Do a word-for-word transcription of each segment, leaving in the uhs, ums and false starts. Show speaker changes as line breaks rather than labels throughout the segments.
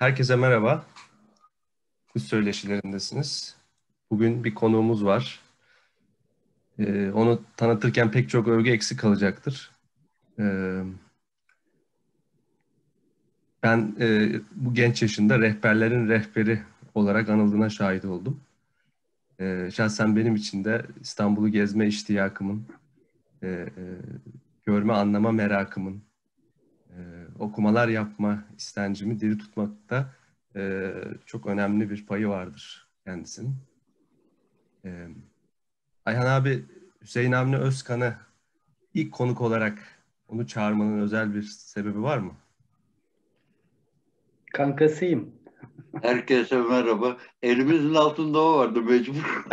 Herkese merhaba. Kız söyleşilerindesiniz. Bugün bir konuğumuz var. Ee, onu tanıtırken pek çok övgü eksik kalacaktır. Ee, ben e, bu genç yaşında rehberlerin rehberi olarak anıldığına şahit oldum. Ee, şahsen benim için de İstanbul'u gezme iştiyakımın, e, e, görme anlama merakımın, e, okumalar yapma istencimi diri tutmakta e, çok önemli bir payı vardır kendisinin. E, Ayhan abi, Hüseyin Avni Özkan'ı ilk konuk olarak onu çağırmanın özel bir sebebi var mı?
Kankasıyım.
Herkese merhaba. Elimizin altında o vardı mecbur.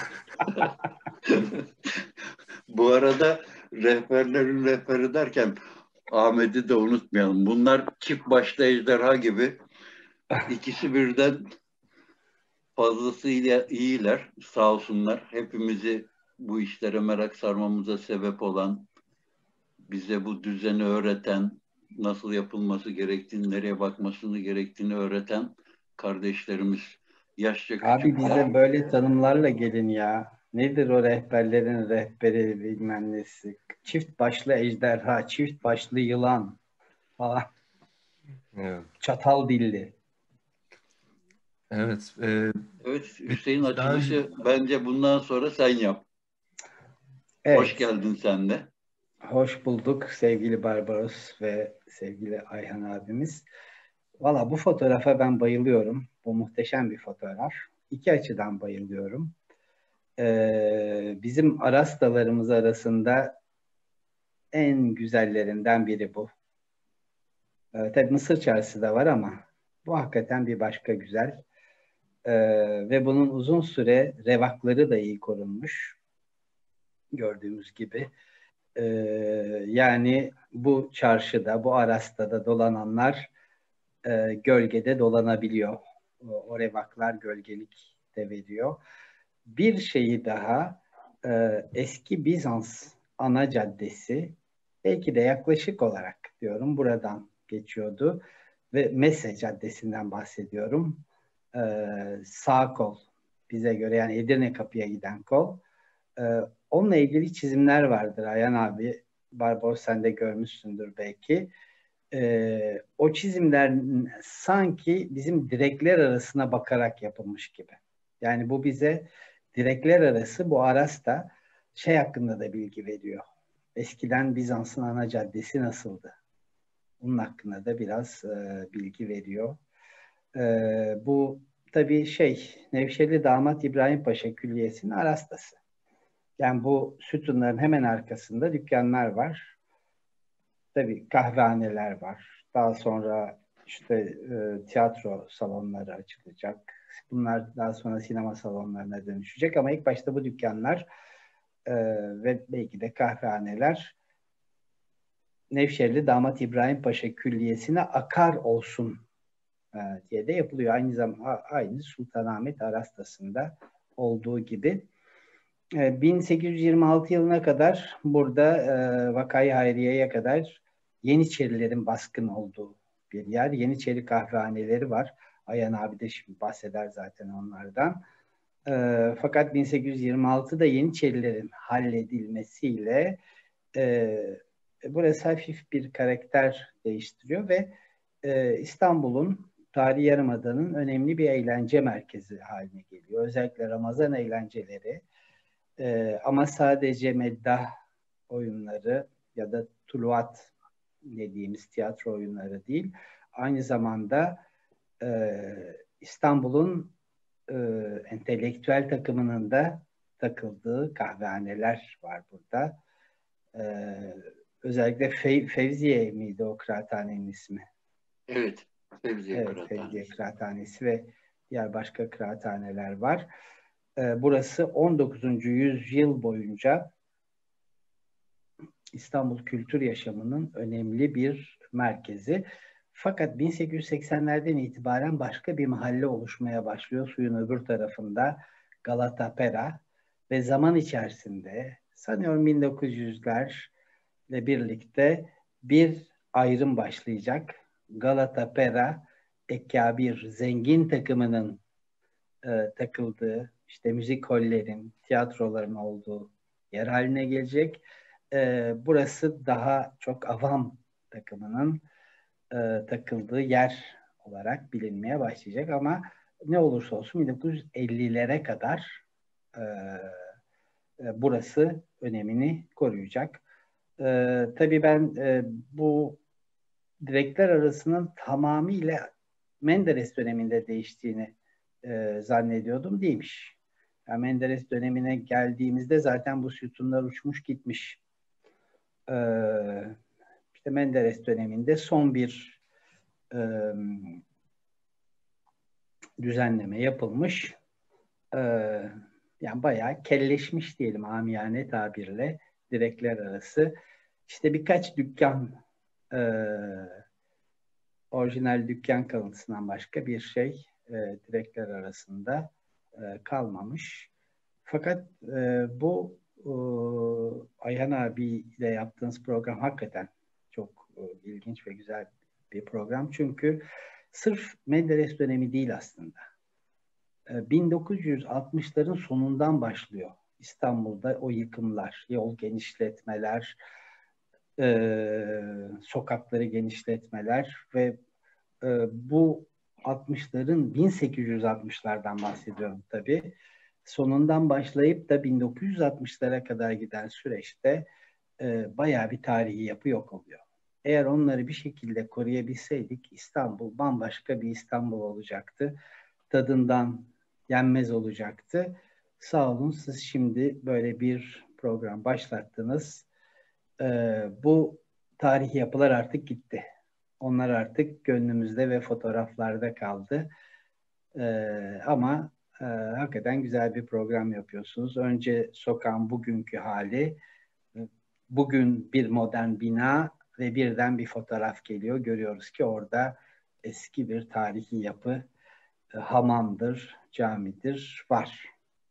Bu arada rehberlerin rehberi derken Ahmet'i de unutmayalım. Bunlar çift başlı ejderha gibi. İkisi birden fazlasıyla iyiler. Sağ olsunlar. Hepimizi bu işlere merak sarmamıza sebep olan, bize bu düzeni öğreten, nasıl yapılması gerektiğini, nereye bakmasını gerektiğini öğreten kardeşlerimiz. Yaşça
Abi
küçükler.
bize böyle tanımlarla gelin ya. Nedir o rehberlerin rehberi bilmem nesi? Çift başlı ejderha, çift başlı yılan falan.
Evet.
Çatal dilli.
Evet. E,
Evet, Hüseyin
biz daha önce
açılışı bence bundan sonra sen yap. Hoş
Evet.
geldin sen de.
Hoş bulduk sevgili Barbaros ve sevgili Ayhan abimiz. Valla bu fotoğrafa ben bayılıyorum. Bu muhteşem bir fotoğraf. İki açıdan bayılıyorum. Ee, bizim Arastalarımız arasında en güzellerinden biri bu. Ee, tabii Mısır çarşısı da var ama bu hakikaten bir başka güzel. Ee, ve bunun uzun süre revakları da iyi korunmuş. Gördüğümüz gibi. Ee, yani bu çarşıda, bu Arasta'da dolananlar e, gölgede dolanabiliyor. O, o revaklar gölgelik de veriyor. Bir şeyi daha, e, eski Bizans ana caddesi, belki de yaklaşık olarak diyorum buradan geçiyordu ve Messe Caddesi'nden bahsediyorum. E, sağ kol bize göre, yani Edirne kapıya giden kol. E, onunla ilgili çizimler vardır Ayhan abi. Barbaros sen de görmüşsündür belki. E, o çizimler sanki bizim direkler arasına bakarak yapılmış gibi. Yani bu bize direkler arası, bu Aras'ta şey hakkında da bilgi veriyor. Eskiden Bizans'ın ana caddesi nasıldı? Bunun hakkında da biraz e, bilgi veriyor. E, bu tabii şey, Nevşehirli Damat İbrahim Paşa Külliyesi'nin Arastası. Yani bu sütunların hemen arkasında dükkanlar var. Tabii kahvehaneler var. Daha sonra işte e, tiyatro salonları açılacak. Bunlar daha sonra sinema salonlarına dönüşecek ama ilk başta bu dükkanlar e, ve belki de kahvehaneler Nevşehirli Damat İbrahim Paşa Külliyesi'ne akar olsun e, diye de yapılıyor. Aynı zamanda aynı Sultanahmet Arastası'nda olduğu gibi. E, bin sekiz yüz yirmi altı yılına kadar burada e, Vakayı Hayriye'ye kadar Yeniçerilerin baskın olduğu bir yer. Yeniçeri kahvehaneleri var. Ayhan abi de şimdi bahseder zaten onlardan. E, fakat bin sekiz yüz yirmi altıda Yeniçerilerin halledilmesiyle e, burası hafif bir karakter değiştiriyor ve e, İstanbul'un Tarihi Yarımada'nın önemli bir eğlence merkezi haline geliyor. Özellikle Ramazan eğlenceleri. Ee, ama sadece meddah oyunları ya da tuluat dediğimiz tiyatro oyunları değil. Aynı zamanda e, İstanbul'un e, entelektüel takımının da takıldığı kahvehaneler var burada. E, özellikle Fe Fevziye miydi o kıraathanenin ismi?
Evet, Fevziye
Evet, Fevziye
Kıraathanesi.
Kıraathanesi ve diğer başka kıraathaneler var. E, burası on dokuzuncu yüzyıl boyunca İstanbul kültür yaşamının önemli bir merkezi. Fakat bin sekiz yüz seksenlerden itibaren başka bir mahalle oluşmaya başlıyor suyun öbür tarafında, Galatapera, ve zaman içerisinde sanıyorum bin dokuz yüzlerle birlikte bir ayrım başlayacak. Galatapera ekkabir, zengin takımının e, takıldığı, işte müzik hollerin, tiyatroların olduğu yer haline gelecek. E, burası daha çok avam takımının e, takıldığı yer olarak bilinmeye başlayacak ama ne olursa olsun bin dokuz yüz ellilere kadar e, e, burası önemini koruyacak. E, tabii ben e, bu direkler arasının tamamıyla Menderes döneminde değiştiğini e, zannediyordum. Değilmiş. Yani Menderes dönemine geldiğimizde zaten bu sütunlar uçmuş gitmiş. E, işte Menderes döneminde son bir e, düzenleme yapılmış. E, yani bayağı kelleşmiş diyelim amiyane tabirle direkler arası. İşte birkaç dükkan e, orijinal dükkan kalıntısından başka bir şey e, direkler arasında e, kalmamış. Fakat e, bu e, Ayhan abiyle yaptığınız program hakikaten çok e, ilginç ve güzel bir program. Çünkü sırf Menderes dönemi değil aslında. E, bin dokuz yüz altmışların sonundan başlıyor İstanbul'da o yıkımlar, yol genişletmeler, e, sokakları genişletmeler ve e, bu altmışların bin sekiz yüz altmışlardan bahsediyorum tabii. Sonundan başlayıp da bin dokuz yüz altmışlara kadar giden süreçte e, bayağı bir tarihi yapı yok oluyor. Eğer onları bir şekilde koruyabilseydik İstanbul bambaşka bir İstanbul olacaktı. Tadından yenmez olacaktı. Sağ olun siz şimdi böyle bir program başlattınız. E, bu tarihi yapılar artık gitti. Onlar artık gönlümüzde ve fotoğraflarda kaldı. Ee, ama e, hakikaten güzel bir program yapıyorsunuz. Önce sokağın bugünkü hali, bugün bir modern bina ve birden bir fotoğraf geliyor. Görüyoruz ki orada eski bir tarihi yapı, e, hamamdır, camidir, var.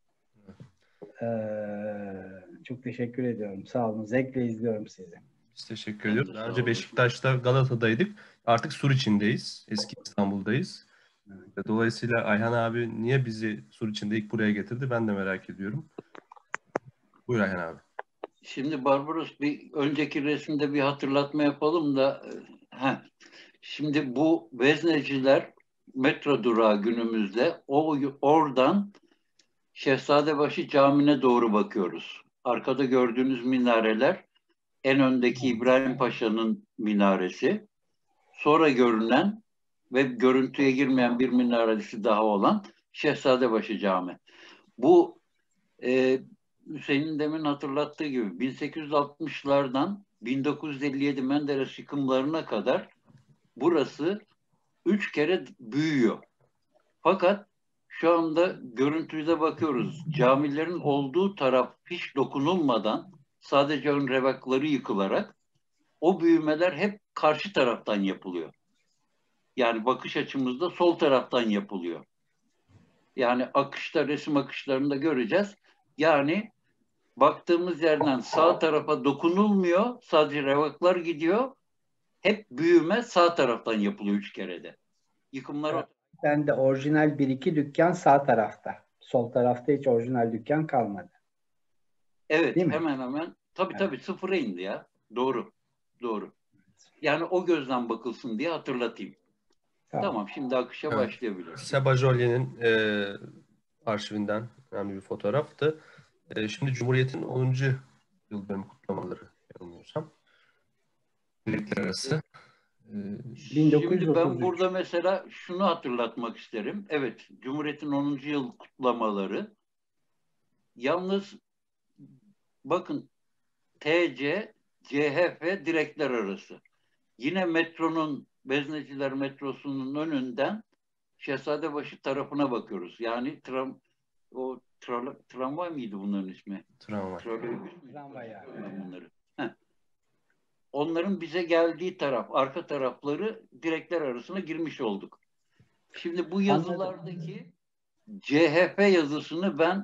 Ee, çok teşekkür ediyorum. Sağ olun. Zevkle izliyorum sizi.
Biz teşekkür ediyoruz. Daha önce Beşiktaş'ta, Galata'daydık. Artık Suriçin'deyiz. Eski İstanbul'dayız. Evet. Dolayısıyla Ayhan abi niye bizi Suriçin'de ilk buraya getirdi ben de merak ediyorum. Buyur Ayhan abi.
Şimdi Barbaros bir önceki resimde bir hatırlatma yapalım da heh. Şimdi bu vezneciler metro durağı günümüzde o oradan Şehzadebaşı Camii'ne doğru bakıyoruz. Arkada gördüğünüz minareler en öndeki İbrahim Paşa'nın minaresi. Sonra görünen ve görüntüye girmeyen bir minaresi daha olan Şehzadebaşı Camii. Bu e, Hüseyin'in demin hatırlattığı gibi bin sekiz yüz altmışlardan bin dokuz yüz elli yedi Menderes yıkımlarına kadar burası üç kere büyüyor. Fakat şu anda görüntüde bakıyoruz. Camilerin olduğu taraf hiç dokunulmadan sadece ön revakları yıkılarak o büyümeler hep karşı taraftan yapılıyor. Yani bakış açımızda sol taraftan yapılıyor. Yani akışta, resim akışlarında göreceğiz. Yani baktığımız yerden sağ tarafa dokunulmuyor. Sadece revaklar gidiyor. Hep büyüme sağ taraftan yapılıyor üç kerede. Yıkımlar
evet. Ben de orijinal bir iki dükkan sağ tarafta. Sol tarafta hiç orijinal dükkan kalmadı.
Evet, hemen hemen. Tabii evet. tabii sıfıra indi ya. Doğru. Doğru. Yani o gözden bakılsın diye hatırlatayım. Tamam, tamam şimdi akışa evet. başlayabiliriz.
Seba Jolie'nin e, arşivinden önemli bir fotoğraftı. E, şimdi Cumhuriyet'in onuncu yıl dönümü kutlamaları yanılmıyorsam. Direkler arası.
Şimdi ben burada mesela şunu hatırlatmak isterim. Evet, Cumhuriyet'in onuncu yıl kutlamaları. Yalnız bakın T C, C H F direkler arası. Yine metronun, Vezneciler metrosunun önünden Şehzadebaşı tarafına bakıyoruz. Yani tram, o tra, tramvay mıydı bunların ismi?
Tramvay.
Tramvay yani.
Bunları. Heh. Onların bize geldiği taraf, arka tarafları direkler arasına girmiş olduk. Şimdi bu yazılardaki C H F yazısını ben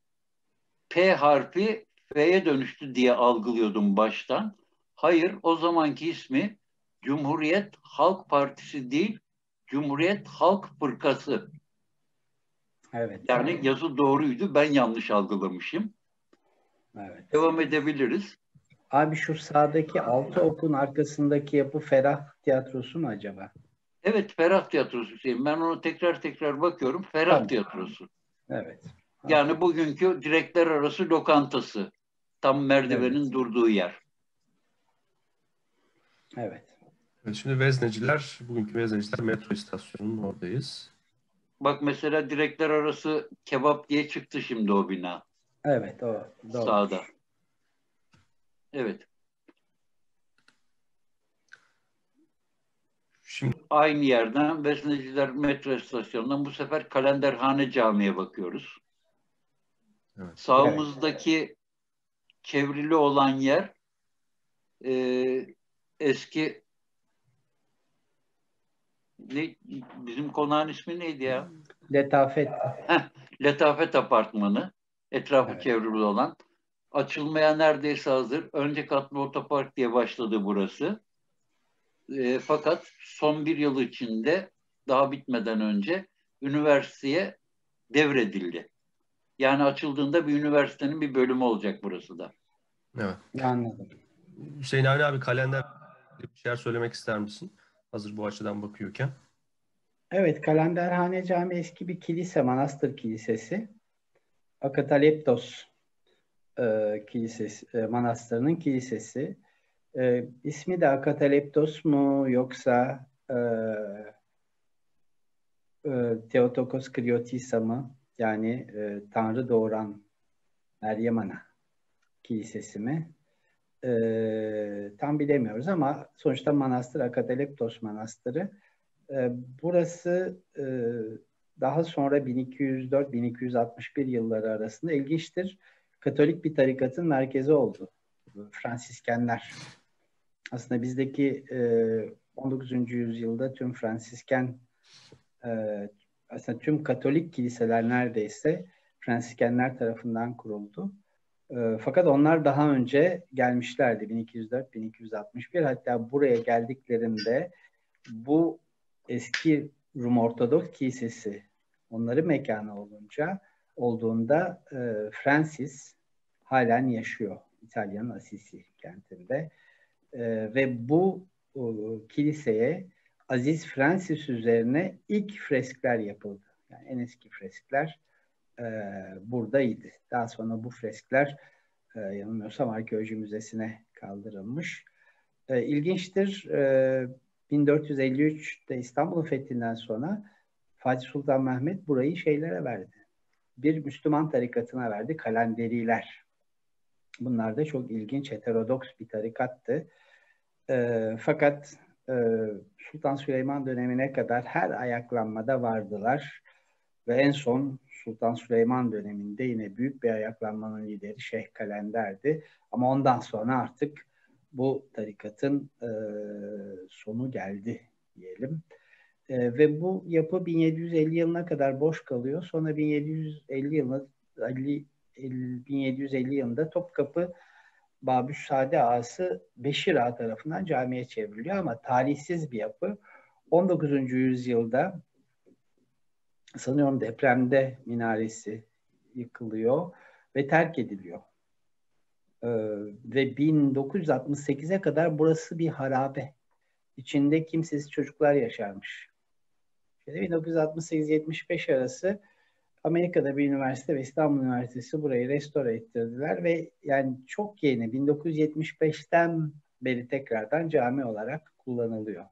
P harfi F'ye dönüştü diye algılıyordum baştan. Hayır, o zamanki ismi Cumhuriyet Halk Partisi değil, Cumhuriyet Halk Fırkası.
Evet.
Yani yazı doğruydu. Ben yanlış algılamışım.
Evet.
Devam edebiliriz.
Abi şu sağdaki altı okun arkasındaki yapı Ferah Tiyatrosu mu acaba?
Evet, Ferah Tiyatrosu Hüseyin. Ben ona tekrar tekrar bakıyorum. Ferah
Tamam.
Tiyatrosu.
Evet.
Yani bugünkü direkler arası lokantası. Tam merdivenin
Evet.
durduğu yer.
Evet.
Evet, şimdi Vezneciler, bugünkü Vezneciler metro istasyonunun oradayız.
Bak mesela direkler arası kebap diye çıktı şimdi o bina.
Evet, o doğru.
Sağda. Evet.
Şimdi
Aynı yerden Vezneciler metro istasyonundan bu sefer Kalenderhane Camii'ye bakıyoruz.
evet.
Sağımızdaki çevrili olan yer e, eski ne, bizim konağın ismi neydi ya?
Letafet.
Heh, Letafet Apartmanı. Etrafı
Evet.
çevrili olan. Açılmaya neredeyse hazır. Önce katlı otopark diye başladı burası. E, fakat son bir yıl içinde daha bitmeden önce üniversiteye devredildi. Yani açıldığında bir üniversitenin bir bölümü olacak burası da.
Evet.
Anladım.
Hüseyin Avni abi kalender bir şeyler söylemek ister misin? Hazır bu açıdan bakıyorken.
Evet, Kalenderhane Camii eski bir kilise, manastır kilisesi. Akataleptos e, kilisesi, e, manastırının kilisesi. E, ismi de Akataleptos mu yoksa e, e, Theotokos Kriotisa mı? Yani e, Tanrı doğuran Meryem Ana kilisesi mi? E, tam bilemiyoruz ama sonuçta manastır Akataleptos Manastırı. E, burası e, daha sonra bin iki yüz dört bin iki yüz altmış bir yılları arasında ilginçtir. Katolik bir tarikatın merkezi oldu. Fransiskenler. Aslında bizdeki e, on dokuzuncu yüzyılda tüm Fransisken e, aslında tüm Katolik kiliseler neredeyse Fransiskenler tarafından kuruldu. E, fakat onlar daha önce gelmişlerdi bin iki yüz dört bin iki yüz altmış bir. Hatta buraya geldiklerinde bu eski Rum Ortodoks Kilisesi onların mekanı olunca olduğunda e, Francis halen yaşıyor İtalya'nın Assisi kentinde. E, ve bu e, kiliseye Aziz Francis üzerine ilk freskler yapıldı. Yani en eski freskler e, buradaydı. Daha sonra bu freskler e, yanılmıyorsam Arkeoloji Müzesi'ne kaldırılmış. E, ilginçtir. E, bin dört yüz elli üçte İstanbul fethinden sonra Fatih Sultan Mehmet burayı şeylere verdi. Bir Müslüman tarikatına verdi. Kalenderiler. Bunlar da çok ilginç, heterodoks bir tarikattı. E, fakat e, Sultan Süleyman dönemine kadar her ayaklanmada vardılar. Ve en son Sultan Süleyman döneminde yine büyük bir ayaklanmanın lideri Şeyh Kalender'di. Ama ondan sonra artık bu tarikatın e, sonu geldi diyelim. E, ve bu yapı bin yedi yüz elli yılına kadar boş kalıyor. Sonra bin yedi yüz elli yılında bin yedi yüz elli yılında Topkapı Babüssade Ağası Beşir Ağa tarafından camiye çevriliyor ama tarihsiz bir yapı. on dokuzuncu yüzyılda sanıyorum depremde minaresi yıkılıyor ve terk ediliyor. Ee, ve bin dokuz yüz altmış sekize kadar burası bir harabe. İçinde kimsesiz çocuklar yaşarmış. bin dokuz yüz altmış sekiz yetmiş beş arası Amerika'da bir üniversite ve İstanbul Üniversitesi burayı restore ettirdiler ve yani çok yeni bin dokuz yüz yetmiş beşten beri tekrardan cami olarak kullanılıyor.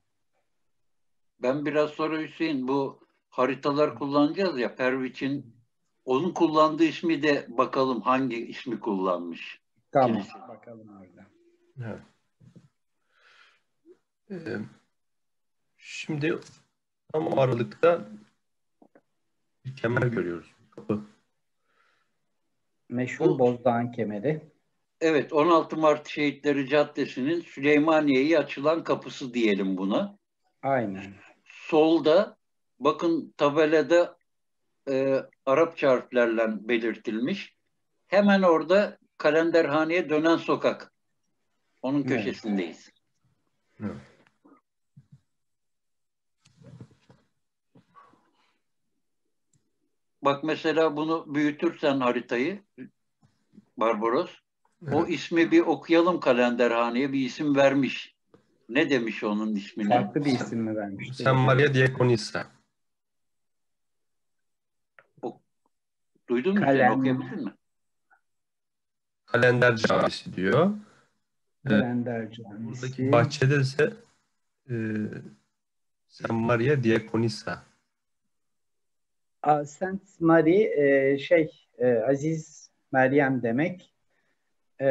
Ben biraz sonra Hüseyin bu haritalar kullanacağız ya Perviç'in onun kullandığı ismi de bakalım hangi ismi kullanmış.
Tamam.
Kilise.
Bakalım orada.
Evet. Ee, şimdi tam o aralıkta bir kemer görüyoruz. Kapı.
Meşhur
Bu,
Bozdağ'ın kemeri.
evet on altı Mart Şehitleri Caddesi'nin Süleymaniye'ye açılan kapısı diyelim buna.
Aynen.
Solda bakın tabelada e, Arapça harflerle belirtilmiş. Hemen orada Kalenderhane'ye dönen sokak. Onun köşesindeyiz.
Evet.
bak mesela bunu büyütürsen haritayı Barbaros,
Evet.
o ismi bir okuyalım, Kalenderhane'ye bir isim vermiş. Ne demiş onun ismine?
Farklı bir isim mi vermiş?
San Maria Diaconissa.
O, duydun mu sen?
Kalem,
Okuyabildin mi?
Kalender Camisi diyor. Ee,
Kalender
buradaki
Camisi.
bahçede ise e, San Maria Diaconissa.
Aa, Saint Mary e, şey e, Aziz Meryem demek. E,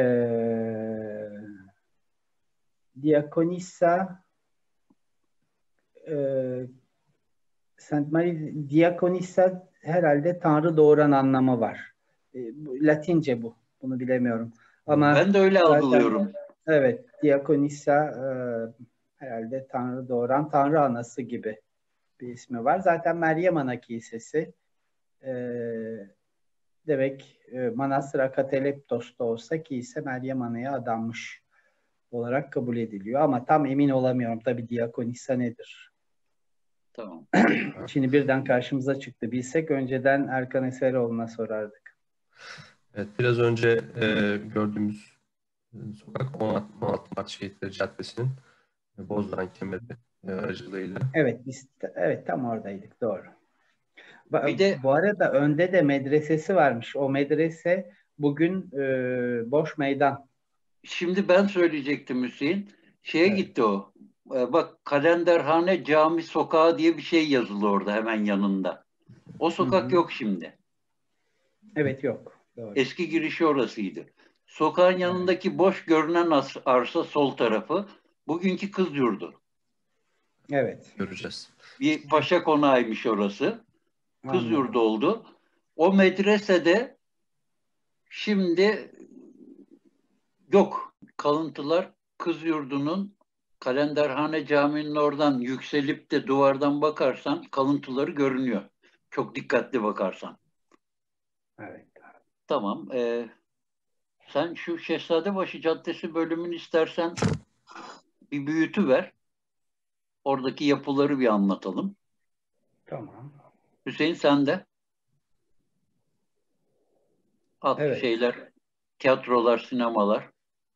Diakonissa e, Saint Mary Diakonissa herhalde Tanrı doğuran anlamı var. E, bu, Latince bu. Bunu bilemiyorum. Ama
Ben de öyle
zaten
algılıyorum.
evet, Diakonissa e, herhalde Tanrı doğuran Tanrı anası gibi bir ismi var. Zaten Meryem Ana Kilisesi e, demek e, Manastır Akateleptos'ta olsa kilise Meryem Ana'ya adanmış olarak kabul ediliyor. Ama tam emin olamıyorum tabii Diakonissa nedir?
Tamam.
Şimdi birden karşımıza çıktı. Bilsek önceden Erkan Eseroğlu'na sorardık.
Evet, biraz önce e, gördüğümüz e, sokak on altı Mart Şehitleri Caddesi'nin e, Bozdoğan Kemeri e, aracılığıyla.
Evet, biz evet tam oradaydık, doğru.
Bir de
Bu arada önde de medresesi varmış. O medrese bugün e, boş meydan.
şimdi ben söyleyecektim Hüseyin. Şeye
Evet.
gitti o. Ee, Bak, Kalenderhane Cami Sokağı diye bir şey yazılı orada hemen yanında. O sokak
Hı hı.
yok şimdi.
Evet, yok. Doğru.
Eski girişi orasıydı. Sokağın yanındaki boş görünen as- arsa sol tarafı bugünkü kız yurdu.
Evet.
Göreceğiz.
Bir paşa konağıymış orası. Kız
Anladım.
yurdu oldu. O medresede şimdi yok. Kalıntılar kız yurdunun, Kalenderhane Camii'nin oradan yükselip de duvardan bakarsan kalıntıları görünüyor. Çok dikkatli bakarsan.
Evet.
Tamam. E, sen şu Şehzadebaşı Caddesi bölümünü istersen bir büyütüver. Oradaki yapıları bir anlatalım.
Tamam.
Hüseyin sen de at
Evet.
şeyler, tiyatrolar, sinemalar.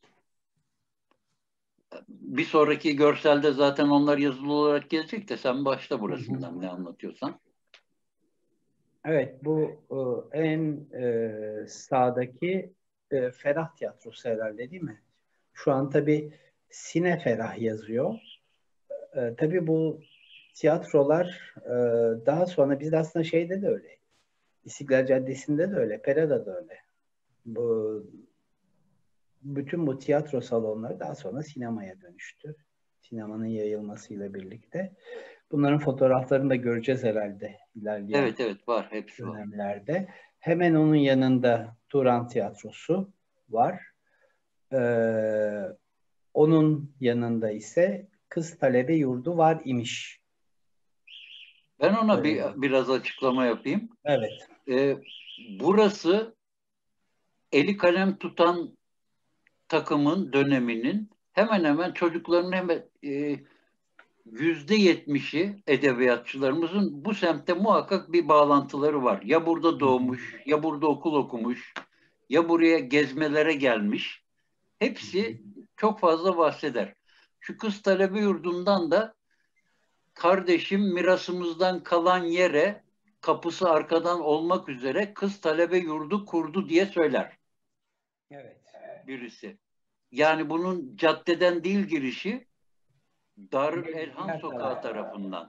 Bir sonraki görselde zaten onlar yazılı olarak gelecek de sen başla burasından ne anlatıyorsan.
Evet, bu e, en e, sağdaki e, Ferah Tiyatrosu herhalde, değil mi? Şu an tabii Sine Ferah yazıyor. E, tabii bu tiyatrolar e, daha sonra biz de aslında şeyde de öyle. İstiklal Caddesi'nde de öyle, Pera'da da öyle. Bu bütün bu tiyatro salonları daha sonra sinemaya dönüştü. Sinemanın yayılmasıyla birlikte. Bunların fotoğraflarını da göreceğiz herhalde ilerleyen
Evet evet var, hepsi var.
dönemlerde. Hemen onun yanında Turan Tiyatrosu var. Ee, onun yanında ise Kız Talebe Yurdu var imiş.
Ben ona bir
Ee,
biraz açıklama yapayım.
evet.
Ee, burası eli kalem tutan takımın döneminin hemen hemen çocukların hemen e, yüzde yetmişi edebiyatçılarımızın bu semtte muhakkak bir bağlantıları var. Ya burada doğmuş, ya burada okul okumuş, ya buraya gezmelere gelmiş. Hepsi çok fazla bahseder. Şu kız talebe yurdundan da kardeşim mirasımızdan kalan yere kapısı arkadan olmak üzere kız talebe yurdu kurdu diye söyler
Evet.
birisi. Yani bunun caddeden değil girişi, Darül Elhan
Her
Sokağı
taraf.
tarafından.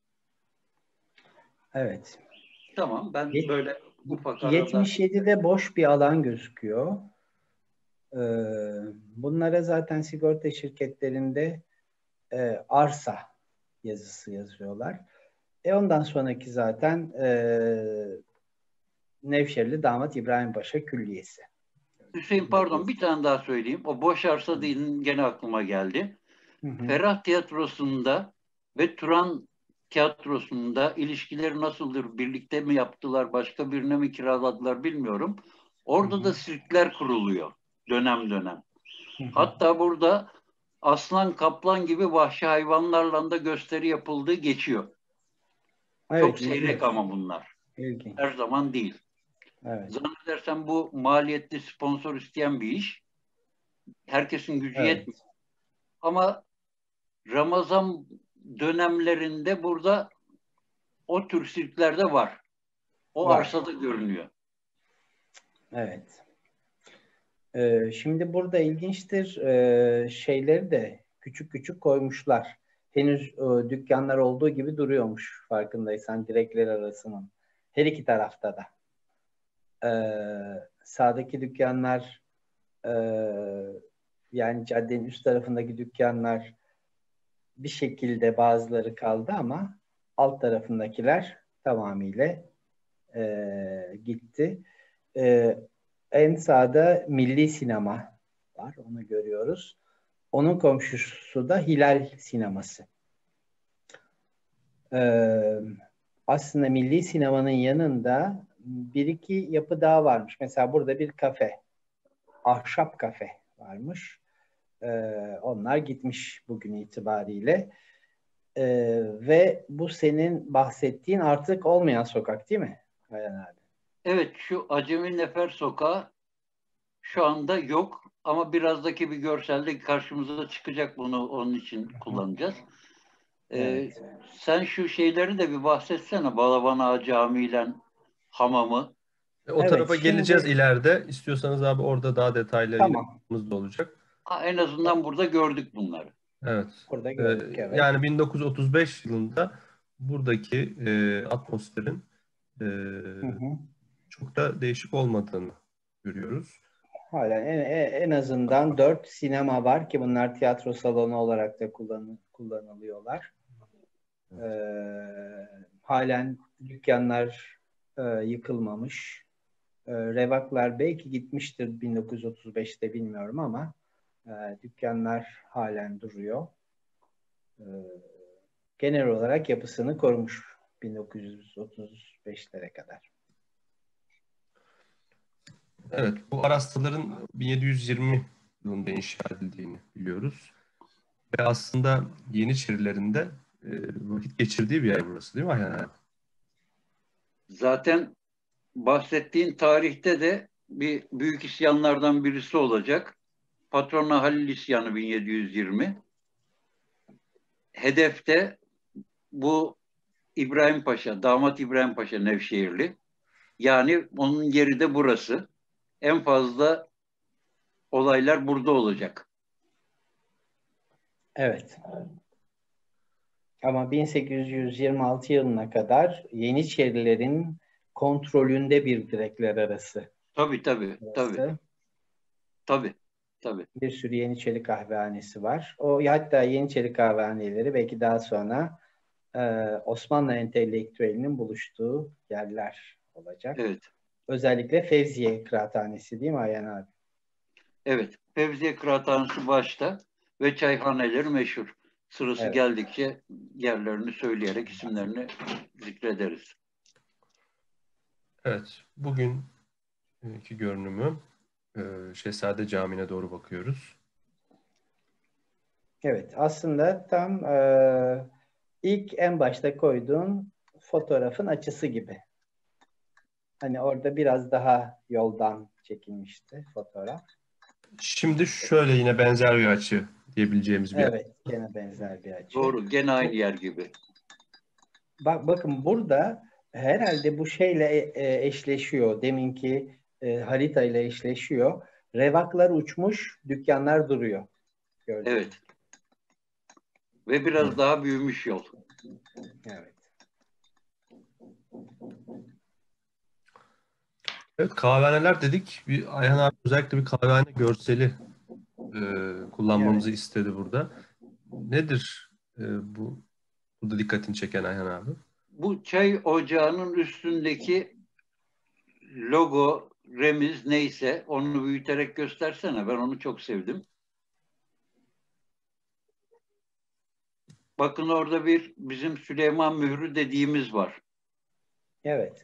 Evet.
Tamam, ben böyle ufak arada...
yetmiş yedide boş bir alan gözüküyor. Ee, bunlara zaten sigorta şirketlerinde e, arsa yazısı yazıyorlar. E ondan sonraki zaten e, Nevşehirli Damat İbrahim Paşa Külliyesi.
Hüseyin pardon, bir tane daha söyleyeyim. O boş arsa değil, gene aklıma geldi.
Hı hı.
Ferah Tiyatrosu'nda ve Turan Tiyatrosu'nda ilişkileri nasıldır? Birlikte mi yaptılar, başka birine mi kiraladılar bilmiyorum. Orada
Hı hı.
da sirkler kuruluyor dönem dönem.
Hı hı.
Hatta burada aslan, kaplan gibi vahşi hayvanlarla da gösteri yapıldığı geçiyor.
Evet,
Çok seyrek
ilginç.
ama bunlar.
İlginç.
Her zaman değil.
Evet.
Zannedersem bu maliyetli sponsor isteyen bir iş. Herkesin gücü
Evet.
yetmiyor. Ama Ramazan dönemlerinde burada o tür sirklerde var. O
Var.
arsada görünüyor.
Evet. Ee, şimdi burada ilginçtir. Ee, şeyleri de küçük küçük koymuşlar. Henüz e, dükkanlar olduğu gibi duruyormuş farkındaysan direkler arasının. Her iki tarafta da. Ee, sağdaki dükkanlar e, yani caddenin üst tarafındaki dükkanlar bir şekilde bazıları kaldı ama alt tarafındakiler tamamıyla e, gitti. E, en sağda Milli Sinema var. Onu görüyoruz. Onun komşusu da Hilal Sineması. E, aslında Milli Sinema'nın yanında bir iki yapı daha varmış. Mesela burada bir kafe. Ahşap kafe varmış. E, onlar gitmiş bugün itibariyle. E, ve bu senin bahsettiğin artık olmayan sokak değil mi Ayhan abi?
Evet, şu Acemi Nefer Sokağı şu anda yok ama birazdaki bir görselde karşımıza çıkacak, bunu onun için kullanacağız. Ee,
Evet.
sen şu şeyleri de bir bahsetsene. Balaban Ağa Camii ile hamamı.
E, O
Evet,
tarafa geleceğiz
şimdi
ileride. İstiyorsanız abi orada daha detayları yine
tamam.
da olacak.
Ha, en azından burada gördük bunları.
Evet.
Burada
Ee,
gördük, evet.
yani bin dokuz yüz otuz beş yılında buradaki e, atmosferin e,
Hı hı.
çok da değişik olmadığını görüyoruz.
Hala en, en en azından dört sinema var ki bunlar tiyatro salonu olarak da kullan, kullanılıyorlar. Ee, halen dükkanlar e, yıkılmamış. E, revaklar belki gitmiştir bin dokuz yüz otuz beşte bilmiyorum ama e, dükkanlar halen duruyor. E, genel olarak yapısını korumuş bin dokuz yüz otuz beşlere kadar.
Evet, bu arastaların bin yedi yüz yirmi yılında inşa edildiğini biliyoruz. Ve aslında Yeniçerilerinde e, vakit geçirdiği bir yer burası değil mi Ayhan abi?
Zaten bahsettiğin tarihte de bir büyük isyanlardan birisi olacak. Patrona Halil İsyanı bin yedi yüz yirmi. Hedefte bu İbrahim Paşa, damat İbrahim Paşa Nevşehirli. Yani onun yeri de burası. En fazla olaylar burada olacak.
Evet. Ama bin sekiz yüz yirmi altı yılına kadar Yeniçerilerin kontrolünde bir direkler arası.
Tabii tabii, tabii,
Burası.
tabii, tabii.
Bir sürü Yeniçeri kahvehanesi var. O hatta Yeniçeri kahvehaneleri belki daha sonra e, Osmanlı entelektüelinin buluştuğu yerler olacak.
Evet,
Özellikle Fevziye Kıraathanesi değil mi Ayhan abi?
evet. Fevziye Kıraathanesi başta ve çayhaneleri meşhur. Sırası
Evet.
geldikçe yerlerini söyleyerek isimlerini zikrederiz.
Evet, bugünkü görünümü e, Şehzade Camii'ne doğru bakıyoruz.
Evet. Aslında tam e, ilk en başta koyduğun fotoğrafın açısı gibi. Hani orada biraz daha yoldan çekilmişti fotoğraf.
Şimdi şöyle yine benzer bir açı diyebileceğimiz bir yer.
Evet, gene benzer bir açı.
Doğru, gene aynı
Bu,
yer gibi.
bak bakın burada herhalde bu şeyle e, eşleşiyor. Deminki e, harita ile eşleşiyor. Revaklar uçmuş, dükkanlar duruyor. Gördüğünüz.
Evet. Ve biraz daha büyümüş yol.
Evet.
Evet, kahvehaneler dedik. Bir Ayhan abi özellikle bir kahvehane görseli e, kullanmamızı
Evet.
istedi burada. Nedir e, bu burada dikkatini çeken Ayhan abi?
Bu çay ocağının üstündeki logo, remiz neyse onu büyüterek göstersene. Ben onu çok sevdim. Bakın orada bir bizim Süleyman Mührü dediğimiz var.
Evet.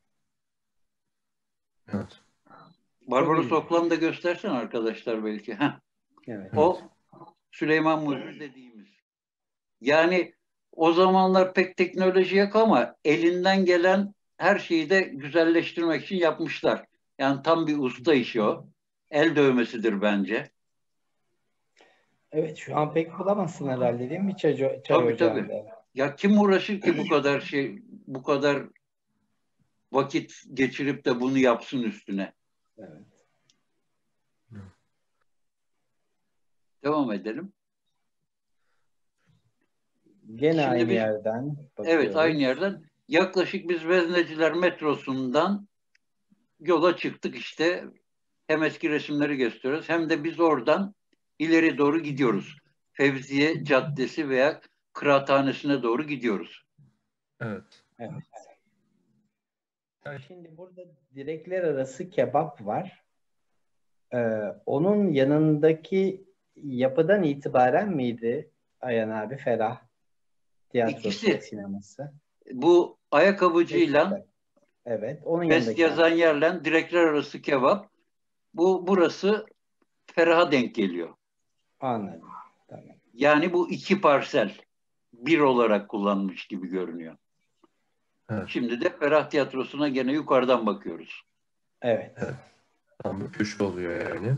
Evet.
Barbaros
ilginç.
Oklan'ı da göstersen arkadaşlar belki. Heh.
Evet.
O Süleyman Mührü dediğimiz. Yani o zamanlar pek teknoloji yok ama elinden gelen her şeyi de güzelleştirmek için yapmışlar. Yani tam bir usta işi o. El dövmesidir bence.
Evet, şu an pek bulamazsın herhalde değil mi çay, çay
Tabii tabii.
ocağında?
Ya kim uğraşır ki bu kadar şey, bu kadar vakit geçirip de bunu yapsın üstüne.
Evet.
Devam edelim.
Gene
Şimdi
aynı
biz,
yerden
evet aynı
bakıyoruz.
yerden yaklaşık biz Vezneciler metrosundan yola çıktık işte. Hem eski resimleri gösteriyoruz hem de biz oradan ileri doğru gidiyoruz. Fevziye Caddesi veya Kıraathanesi'ne doğru gidiyoruz.
Evet.
Evet. Şimdi burada direkler arası kebap var. Ee, onun yanındaki yapıdan itibaren miydi Ayhan abi Ferah Tiyatrosu ve
İkisi
sineması?
bu ayakkabıcıyla
Beşiktaş. Evet. Onun
Fest
yanındaki
yazan
yer.
yerle direkler arası kebap. Bu burası Ferah'a denk geliyor.
Anladım. Tamam.
Yani bu iki parsel bir olarak kullanmış gibi görünüyor.
Evet.
Şimdi de Ferah Tiyatrosu'na gene yukarıdan bakıyoruz.
Evet.
Evet. Tam bir köşe oluyor yani.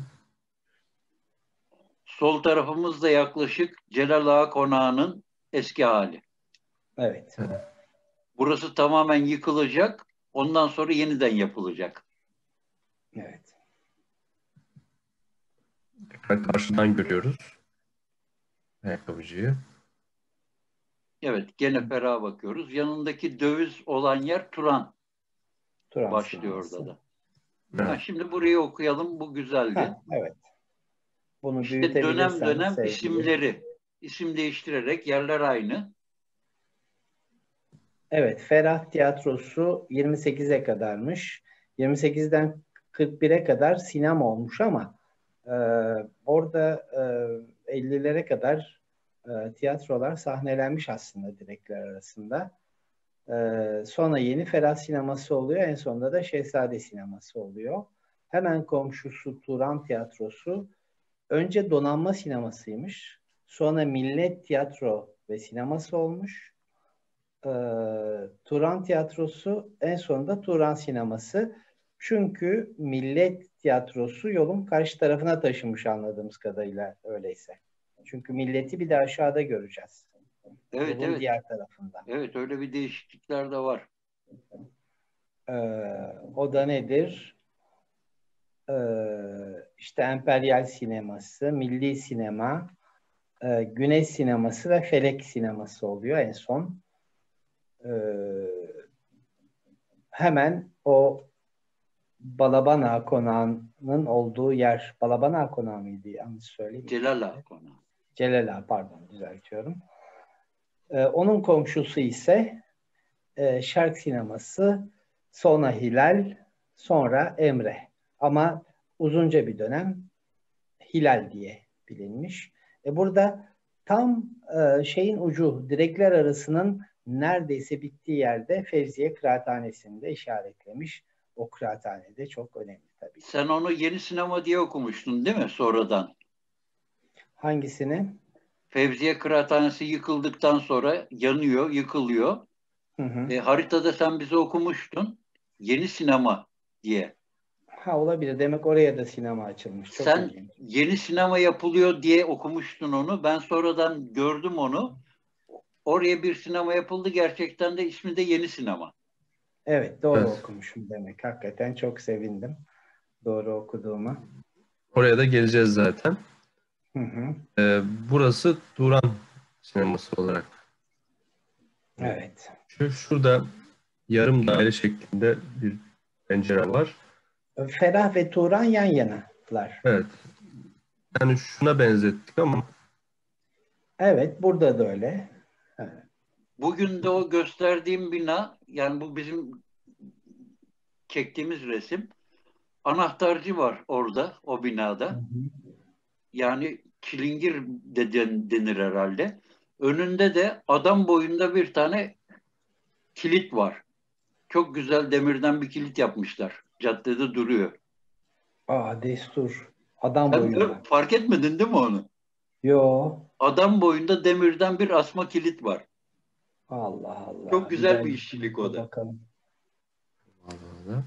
Sol tarafımızda yaklaşık Celal Ağa Konağı'nın eski hali.
Evet.
Evet.
Burası tamamen yıkılacak. Ondan sonra yeniden yapılacak.
Evet.
Karşıdan görüyoruz ayakkabıcıyı.
Evet, gene Ferah'a bakıyoruz. Yanındaki döviz olan yer Turan
Turan
başlıyor
sineması.
orada da.
Evet.
Ha, şimdi burayı okuyalım. Bu güzeldi.
Ha, evet. Bunu
İşte dönem
büyütebilirsen
dönem
sevgili.
isimleri, isim değiştirerek yerler aynı.
Evet, Ferah Tiyatrosu yirmi sekize kadarmış. yirmi sekizden kırk bire kadar sinema olmuş ama e, orada e, ellilere kadar e, tiyatrolar sahnelenmiş aslında direkler arasında. E, sonra yeni Ferah sineması oluyor. En sonunda da Şehzade sineması oluyor. Hemen komşusu Turan Tiyatrosu önce donanma sinemasıymış. Sonra Millet Tiyatro ve Sineması olmuş. Ee, Turan Tiyatrosu en sonunda Turan Sineması. Çünkü Millet Tiyatrosu yolun karşı tarafına taşınmış anladığımız kadarıyla öyleyse. Çünkü milleti bir de aşağıda göreceğiz.
Evet,
Yolun
evet.
diğer tarafında.
Evet, öyle bir değişiklikler de var.
Ee, o da nedir? Ee, işte Emperyal Sineması, Milli Sinema, e, Güneş Sineması ve Felek Sineması oluyor en son. Ee, hemen o Balaban Ağa Konağı'nın olduğu yer. Balaban Ağa Konağı mıydı? Yanlış söyleyeyim.
Celal Ağa Konağı.
Celal Ağa, pardon düzeltiyorum. Ee, onun komşusu ise e, Şark Sineması, sonra Hilal, sonra Emre. Ama uzunca bir dönem Hilal diye bilinmiş. E burada tam e, şeyin ucu, direkler arasının neredeyse bittiği yerde Fevziye Kıraathanesi'ni de işaretlemiş. O kıraathane de çok önemli tabii ki.
Sen onu yeni sinema diye okumuştun değil mi sonradan?
Hangisini?
Fevziye Kıraathanesi yıkıldıktan sonra yanıyor, yıkılıyor.
Hı hı.
E, haritada sen bize okumuştun. Yeni sinema diye.
Ha, olabilir. Demek oraya da sinema açılmış. Çok
Sen
ilginç.
yeni sinema yapılıyor diye okumuştun onu. Ben sonradan gördüm onu. Oraya bir sinema yapıldı. Gerçekten de ismi de Yeni Sinema.
Evet, doğru
Evet.
okumuşum demek. Hakikaten çok sevindim. Doğru okuduğuma.
Oraya da geleceğiz zaten.
Hı hı.
Ee, burası Turan sineması olarak.
Evet.
Şu, şurada yarım daire şeklinde bir pencere var.
Ferah ve Turan yan yanalar.
Evet. Yani şuna benzettik ama
Evet, burada da öyle. Evet.
Bugün de o gösterdiğim bina, yani bu bizim çektiğimiz resim. Anahtarcı var orada, o
Hı
binada.
hı.
Yani çilingir de den- denir herhalde. Önünde de adam boyunda bir tane kilit var. Çok güzel demirden bir kilit yapmışlar. Caddede duruyor.
Aa, destur. Adam
Sen gör-
boyunda.
fark etmedin değil mi onu?
Yo.
Adam boyunda demirden bir asma kilit var.
Allah
Çok
Allah. Bir daha
güzel bir işçilik o
internete
da.
bakalım.
arada.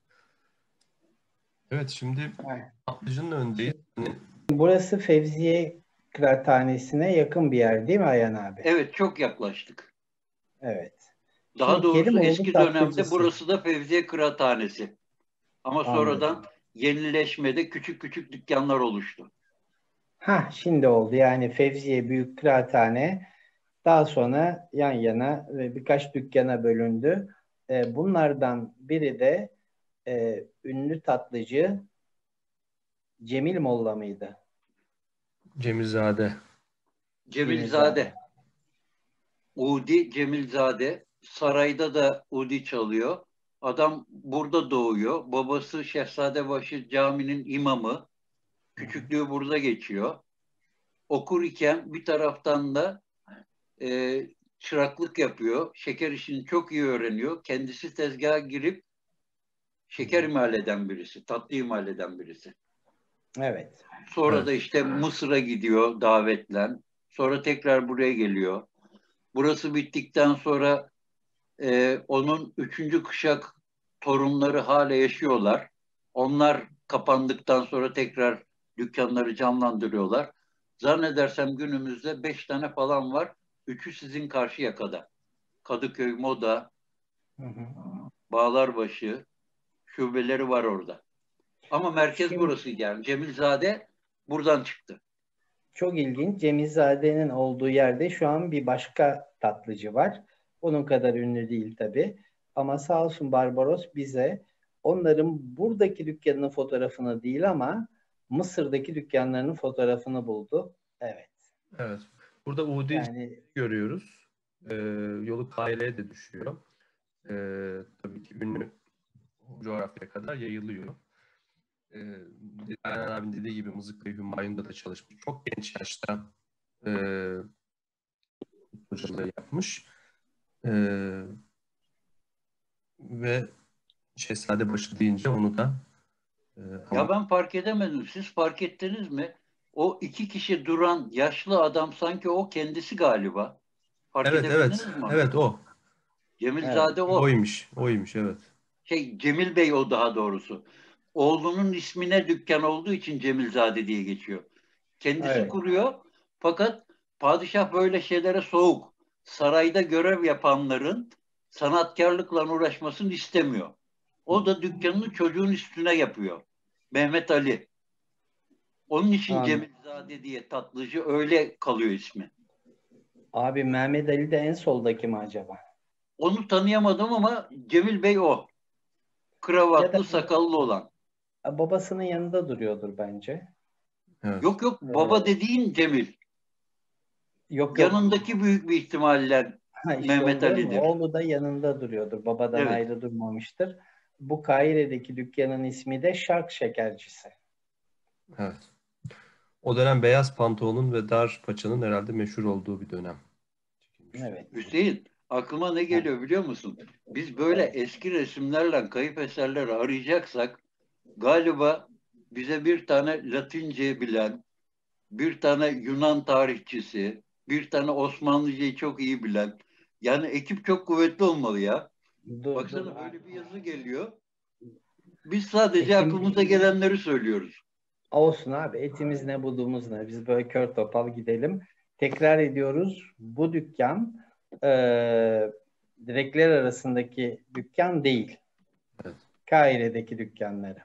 Evet, şimdi
Evet.
tatlıcının önündeyiz. Hani
Burası Fevziye Kıraathanesi'ne yakın bir yer değil mi Ayhan abi?
Evet, çok yaklaştık.
Evet.
Daha
Şimdi
doğrusu
Kerimoğlu
eski dönemde
tatlıcısı.
burası da Fevziye Kıraathanesi. Ama sonradan
Anladım.
yenileşmede küçük küçük dükkanlar oluştu.
Ha, şimdi oldu. Yani Fevziye Büyük Kıraathane daha sonra yan yana ve birkaç dükkana bölündü. E, bunlardan biri de e, ünlü tatlıcı Cemil Molla mıydı?
Cemilzade.
Cemilzade.
Cemilzade. Udi Cemilzade. Sarayda da Udi çalıyor. Adam burada doğuyor. Babası Şehzadebaşı Camii'nin imamı. Küçüklüğü burada geçiyor. Okur iken bir taraftan da e, çıraklık yapıyor. Şeker işini çok iyi öğreniyor. Kendisi tezgaha girip şeker imal eden birisi. Tatlı imal eden birisi.
Evet.
Sonra
Evet.
da işte Mısır'a gidiyor davetle. Sonra tekrar buraya geliyor. Burası bittikten sonra e, onun üçüncü kuşak torunları hala yaşıyorlar. Onlar kapandıktan sonra tekrar dükkanları canlandırıyorlar. Zannedersem günümüzde beş tane falan var. Üçü sizin Karşıyaka'da. Kadıköy, Moda,
Hı hı.
Bağlarbaşı şubeleri var orada. Ama merkez
Şimdi
burası yani. Cemilzade buradan çıktı.
çok ilginç. Cemilzade'nin olduğu yerde şu an bir başka tatlıcı var. Onun kadar ünlü değil tabii. Ama sağ olsun Barbaros bize onların buradaki dükkanının fotoğrafını değil ama Mısır'daki dükkanlarının fotoğrafını buldu. Evet.
Evet. Burada Udi
Yani
görüyoruz. Ee, yolu Kahire'ye de düşüyor. Ee, tabii ki ünlü coğrafyaya kadar yayılıyor. Ee, Ayhan abinin dediği gibi Mızıklı Hümayun'da da çalışmış. Çok genç yaşta e, hocalığı yapmış. Ee, ve Şehzadebaşı deyince onu da e,
Ya
ama
ben fark edemedim. Siz fark ettiniz mi? O iki kişi duran yaşlı adam sanki o kendisi galiba. Fark
evet evet
edebildiniz mi onu?
evet o
evet.
Cemilzade o.
oymuş oymuş evet.
Şey Cemil Bey o daha doğrusu. Oğlunun ismine dükkan olduğu için Cemilzade diye geçiyor. Kendisi
Evet.
kuruyor fakat padişah böyle şeylere soğuk. Sarayda görev yapanların sanatkarlıkla uğraşmasını istemiyor. O da dükkanını çocuğun üstüne yapıyor. Mehmet Ali. Onun için
Anladım.
Cemilzade diye tatlıcı öyle kalıyor ismi.
Abi Mehmet Ali de en soldaki mi acaba?
Onu tanıyamadım ama Cemil Bey o.
Ya da
Kravatlı, sakallı olan.
babasının yanında duruyordur bence.
Evet.
Yok yok baba
Ee,
dediğin Cemil.
yok yok.
Yanındaki büyük bir ihtimalle
Ha, işte
Mehmet
onu diyorum ya,
Ali'dir.
oğlu da yanında duruyordur. Babadan
Evet.
ayrı durmamıştır. Bu Kahire'deki dükkanın ismi de Şark Şekercisi.
Evet. O dönem beyaz pantolonun ve dar paçanın herhalde meşhur olduğu bir dönem çekilmiş.
Evet.
Hüseyin, aklıma ne
Ha,
geliyor biliyor musun? Biz böyle
evet.
eski resimlerle kayıp eserleri arayacaksak galiba bize bir tane Latince bilen, bir tane Yunan tarihçisi, bir tane Osmanlıcayı çok iyi bilen, yani ekip çok kuvvetli olmalı ya.
Dur dur.
Baksana böyle bir yazı geliyor. Biz sadece
Etim,
aklımıza gelenleri söylüyoruz.
olsun abi. Etimiz ne budumuz ne. Biz böyle kör topal gidelim. Tekrar ediyoruz. Bu dükkan e, direkler arasındaki dükkan değil.
Evet.
Kahire'deki dükkanları.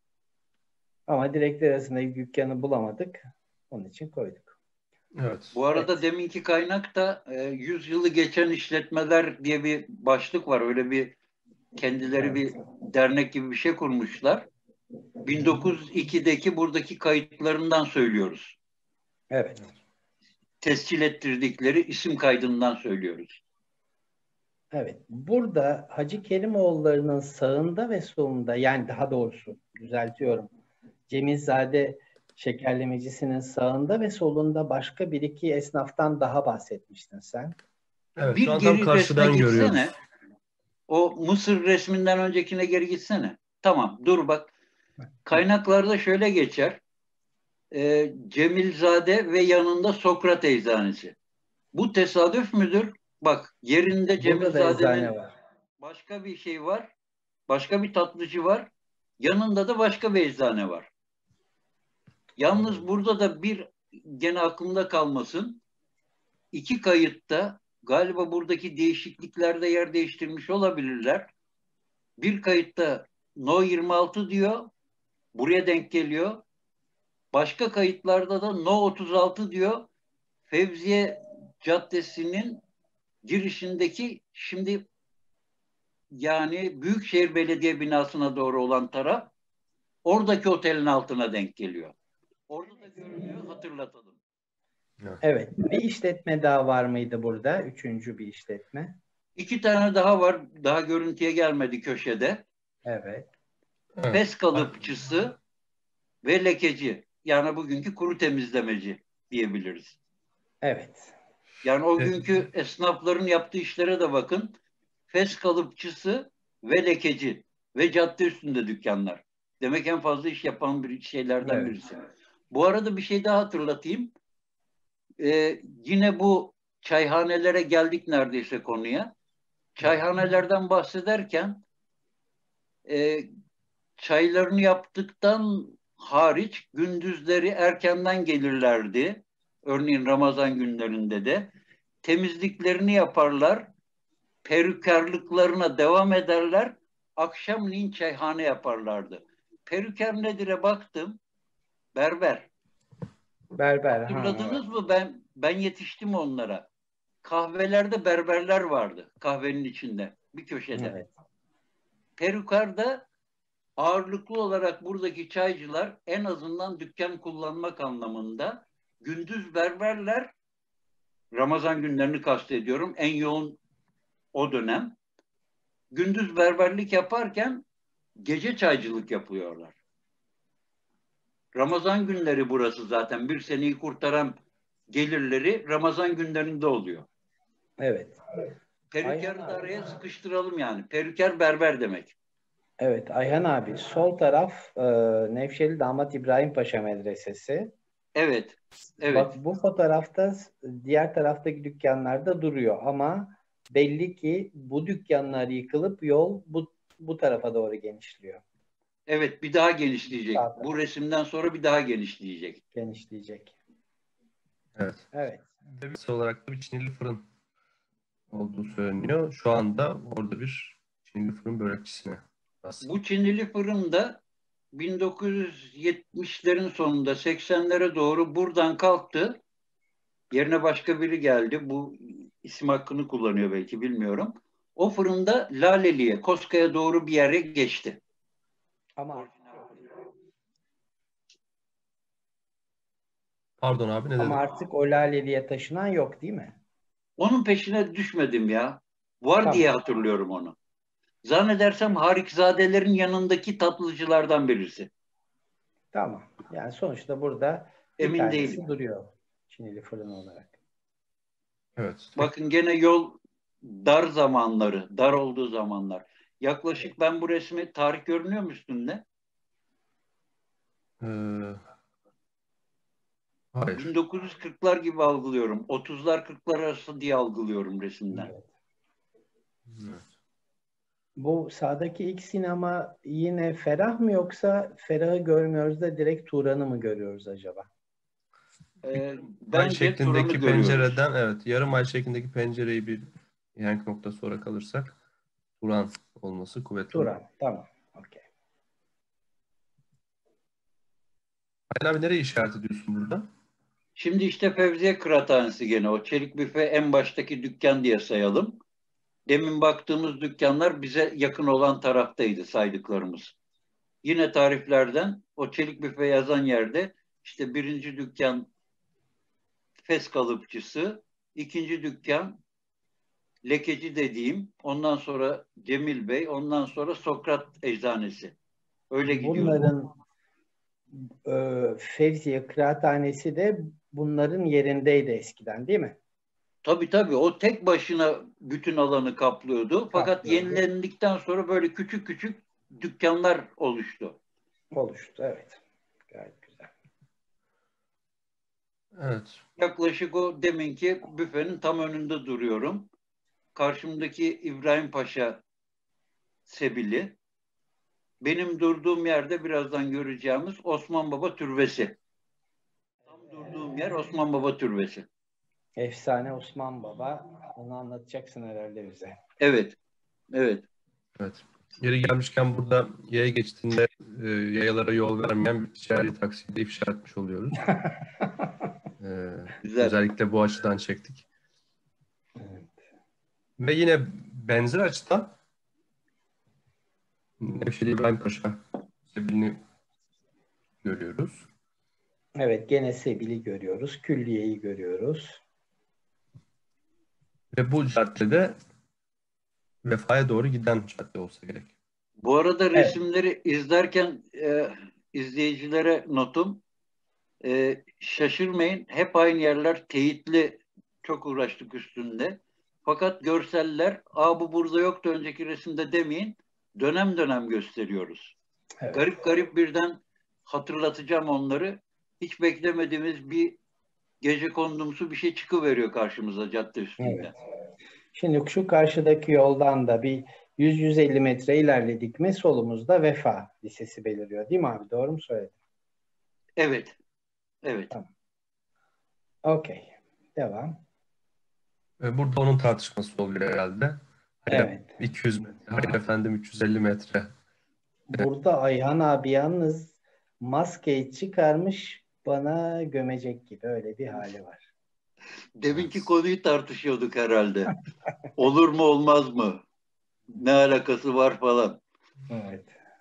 Ama direkler arasındaki dükkanı bulamadık. Onun için koyduk.
Evet.
Bu arada
Evet.
deminki kaynakta e, yüz yılı geçen işletmeler diye bir başlık var. Öyle bir kendileri
Evet.
bir dernek gibi bir şey kurmuşlar. bin dokuz yüz ikideki buradaki kayıtlarından söylüyoruz.
Evet.
Tescil ettirdikleri isim kaydından söylüyoruz.
Evet. Burada Hacı Kerimoğulları'nın sağında ve solunda, yani daha doğrusu düzeltiyorum. Cemilzade şekerlemecisinin sağında ve solunda başka bir iki esnaftan daha bahsetmiştin sen.
Evet,
Bir
şu an tam
geri resme
karşıdan görüyoruz.
gitsene. O Mısır resminden öncekine geri gitsene. Tamam dur bak. Kaynaklarda şöyle geçer. E, Cemilzade ve yanında Sokrat eczanesi. Bu tesadüf müdür? Bak yerinde
Burada da eczane
Cemilzade'nin
var.
başka bir şey var. Başka bir tatlıcı var. Yanında da başka bir eczane var. Yalnız burada da bir gene aklımda kalmasın. İki kayıtta galiba buradaki değişikliklerde yer değiştirmiş olabilirler. Bir kayıtta No yirmi altı diyor. Buraya denk geliyor. Başka kayıtlarda da No otuz altı diyor. Fevziye Caddesi'nin girişindeki, şimdi yani Büyükşehir Belediye binasına doğru olan taraf, oradaki otelin altına denk geliyor. Orada da görünüyor, hatırlatalım.
Evet. Bir işletme daha var mıydı burada? Üçüncü bir işletme.
İki tane daha var. Daha görüntüye gelmedi köşede.
Evet.
Pes kalıpçısı ve lekeci. Yani bugünkü kuru temizlemeci diyebiliriz.
Evet.
Yani o günkü esnafların yaptığı işlere de bakın. Fes kalıpçısı ve lekeci ve cadde üstünde dükkanlar. Demek en fazla iş yapan bir şeylerden
Evet.
birisi. Bu arada bir şey daha hatırlatayım. Ee, yine bu çayhanelere geldik neredeyse konuya. Çayhanelerden bahsederken e, çaylarını yaptıktan hariç gündüzleri erkenden gelirlerdi. Örneğin Ramazan günlerinde de temizliklerini yaparlar, perükerliklerine devam ederler, akşamleyin çayhane yaparlardı. Perüker nedir'e baktım, berber.
Berber.
Hatırladınız
Ha,
mı? Ben ben yetiştim onlara. Kahvelerde berberler vardı kahvenin içinde, bir köşede.
evet.
Perüker'de ağırlıklı olarak buradaki çaycılar en azından dükkan kullanmak anlamında gündüz berberler, Ramazan günlerini kastediyorum, en yoğun o dönem. Gündüz berberlik yaparken gece çaycılık yapıyorlar. Ramazan günleri burası zaten bir seneyi kurtaran gelirleri Ramazan günlerinde oluyor.
Evet.
Perüker'i
Ayhan
de
abi.
araya sıkıştıralım yani. Perüker berber demek.
Evet. Ayhan abi. Sol taraf e, Nevşehirli Damat İbrahim Paşa Medresesi.
Evet. Evet.
Bak bu fotoğrafta diğer taraftaki dükkanlarda duruyor ama belli ki bu dükkanlar yıkılıp yol bu bu tarafa doğru genişliyor.
Evet, bir daha genişleyecek.
Sağ
Bu
taraf
resimden sonra bir daha genişleyecek.
genişleyecek.
Evet.
Evet.
Birisi olarak da bir Çinili fırın olduğu söyleniyor. Şu anda orada bir Çinili fırın börekçisine
Bu
rastladım.
Çinili fırın da bin dokuz yüz yetmişlerin sonunda seksenlere doğru buradan kalktı. Yerine başka biri geldi. Bu isim hakkını kullanıyor belki, bilmiyorum. O fırında Laleli'ye, Koska'ya doğru bir yere geçti.
Ama
Pardon abi, ne
ama
dedim?
artık o Laleli'ye taşınan yok değil mi?
Onun peşine düşmedim ya. Var diye
Tamam.
hatırlıyorum onu. Zannedersem Harikzadelerin yanındaki tatlıcılardan birisi.
Tamam. Yani sonuçta burada bir
Emin değilim.
tanesi duruyor Çinili fırın olarak.
Evet.
Bakın gene yol dar zamanları, dar olduğu zamanlar. Yaklaşık, ben bu resmi, tarih görünüyor mu üstünde?
Ee, hayır.
bin dokuz yüz kırklar gibi algılıyorum. otuzlar kırklar arası diye algılıyorum resimden.
Evet.
Evet.
Bu sağdaki ilk sinema yine Ferah mı yoksa Ferah'ı görmüyoruz da direkt Turan'ı mı görüyoruz acaba?
Ee,
Ay
bence Turan'ı
şeklindeki
görüyoruz.
pencereden, evet, yarım ay şeklindeki pencereyi bir yank noktası olarak alırsak Turan olması kuvvetli olur.
Turan. Tamam. Okey.
Aynen abi, nereye işaret ediyorsun burada?
Şimdi işte Fevziye Kıraathanesi, gene o çelik büfe en baştaki dükkan diye sayalım. Demin baktığımız dükkanlar bize yakın olan taraftaydı saydıklarımız. Yine tariflerden o çelik büfe yazan yerde işte birinci dükkan Fes kalıpçısı, ikinci dükkan lekeci dediğim, ondan sonra Cemil Bey, ondan sonra Sokrat Eczanesi. Öyle gidiyordu.
Bunların e, Fevziye Kıraathanesi de bunların yerindeydi eskiden değil mi?
Tabii tabii, o tek başına bütün alanı kaplıyordu. Fakat
Kaplıyordu.
yenilendikten sonra böyle küçük küçük dükkanlar oluştu.
Oluştu. Evet. Gayet güzel.
Evet.
Yaklaşık o deminki büfenin tam önünde duruyorum. Karşımdaki İbrahim Paşa Sebili. benim durduğum yerde birazdan göreceğimiz Osman Baba Türbesi. Tam durduğum yer Osman Baba Türbesi.
Efsane Osman Baba. Onu anlatacaksın herhalde bize.
Evet. Evet.
Evet. Yeri gelmişken burada yaya geçtiğinde e, yayalara yol vermeyen bir ticari taksiyi de ifşa etmiş oluyoruz. e,
Güzel.
özellikle bu açıdan çektik.
Evet.
Ve yine benzer açıdan Nevşehir İbrahim Paşa Sebil'ini görüyoruz.
Evet, gene Sebil'i görüyoruz. Külliye'yi görüyoruz.
Ve bu caddede Vefa'ya doğru giden cadde olsa gerek.
Bu arada
Evet.
resimleri izlerken e, izleyicilere notum. E, şaşırmayın. Hep aynı yerler teyitli, çok uğraştık üstünde. Fakat görseller, aa bu burada yoktu önceki resimde demeyin. Dönem dönem gösteriyoruz.
Evet.
Garip garip birden hatırlatacağım onları. Hiç beklemediğimiz bir gecekondumsu bir şey çıkıveriyor karşımıza cadde üstünde.
Evet. Şimdi şu karşıdaki yoldan da bir yüz yüz elli metre ilerledik mi solumuzda Vefa Lisesi beliriyor. Değil mi abi? Doğru mu söyledim?
Evet. Evet.
Tamam. Okey. Devam.
Ve burada onun tartışması oluyor herhalde. Hayır,
Evet.
iki yüz metre, hayır efendim üç yüz elli metre.
Burada Ayhan abi yalnız maskeyi çıkarmış, bana gömecek gibi, öyle bir hali var.
Deminki konuyu tartışıyorduk herhalde. Olur mu olmaz mı? Ne alakası var falan.
Evet.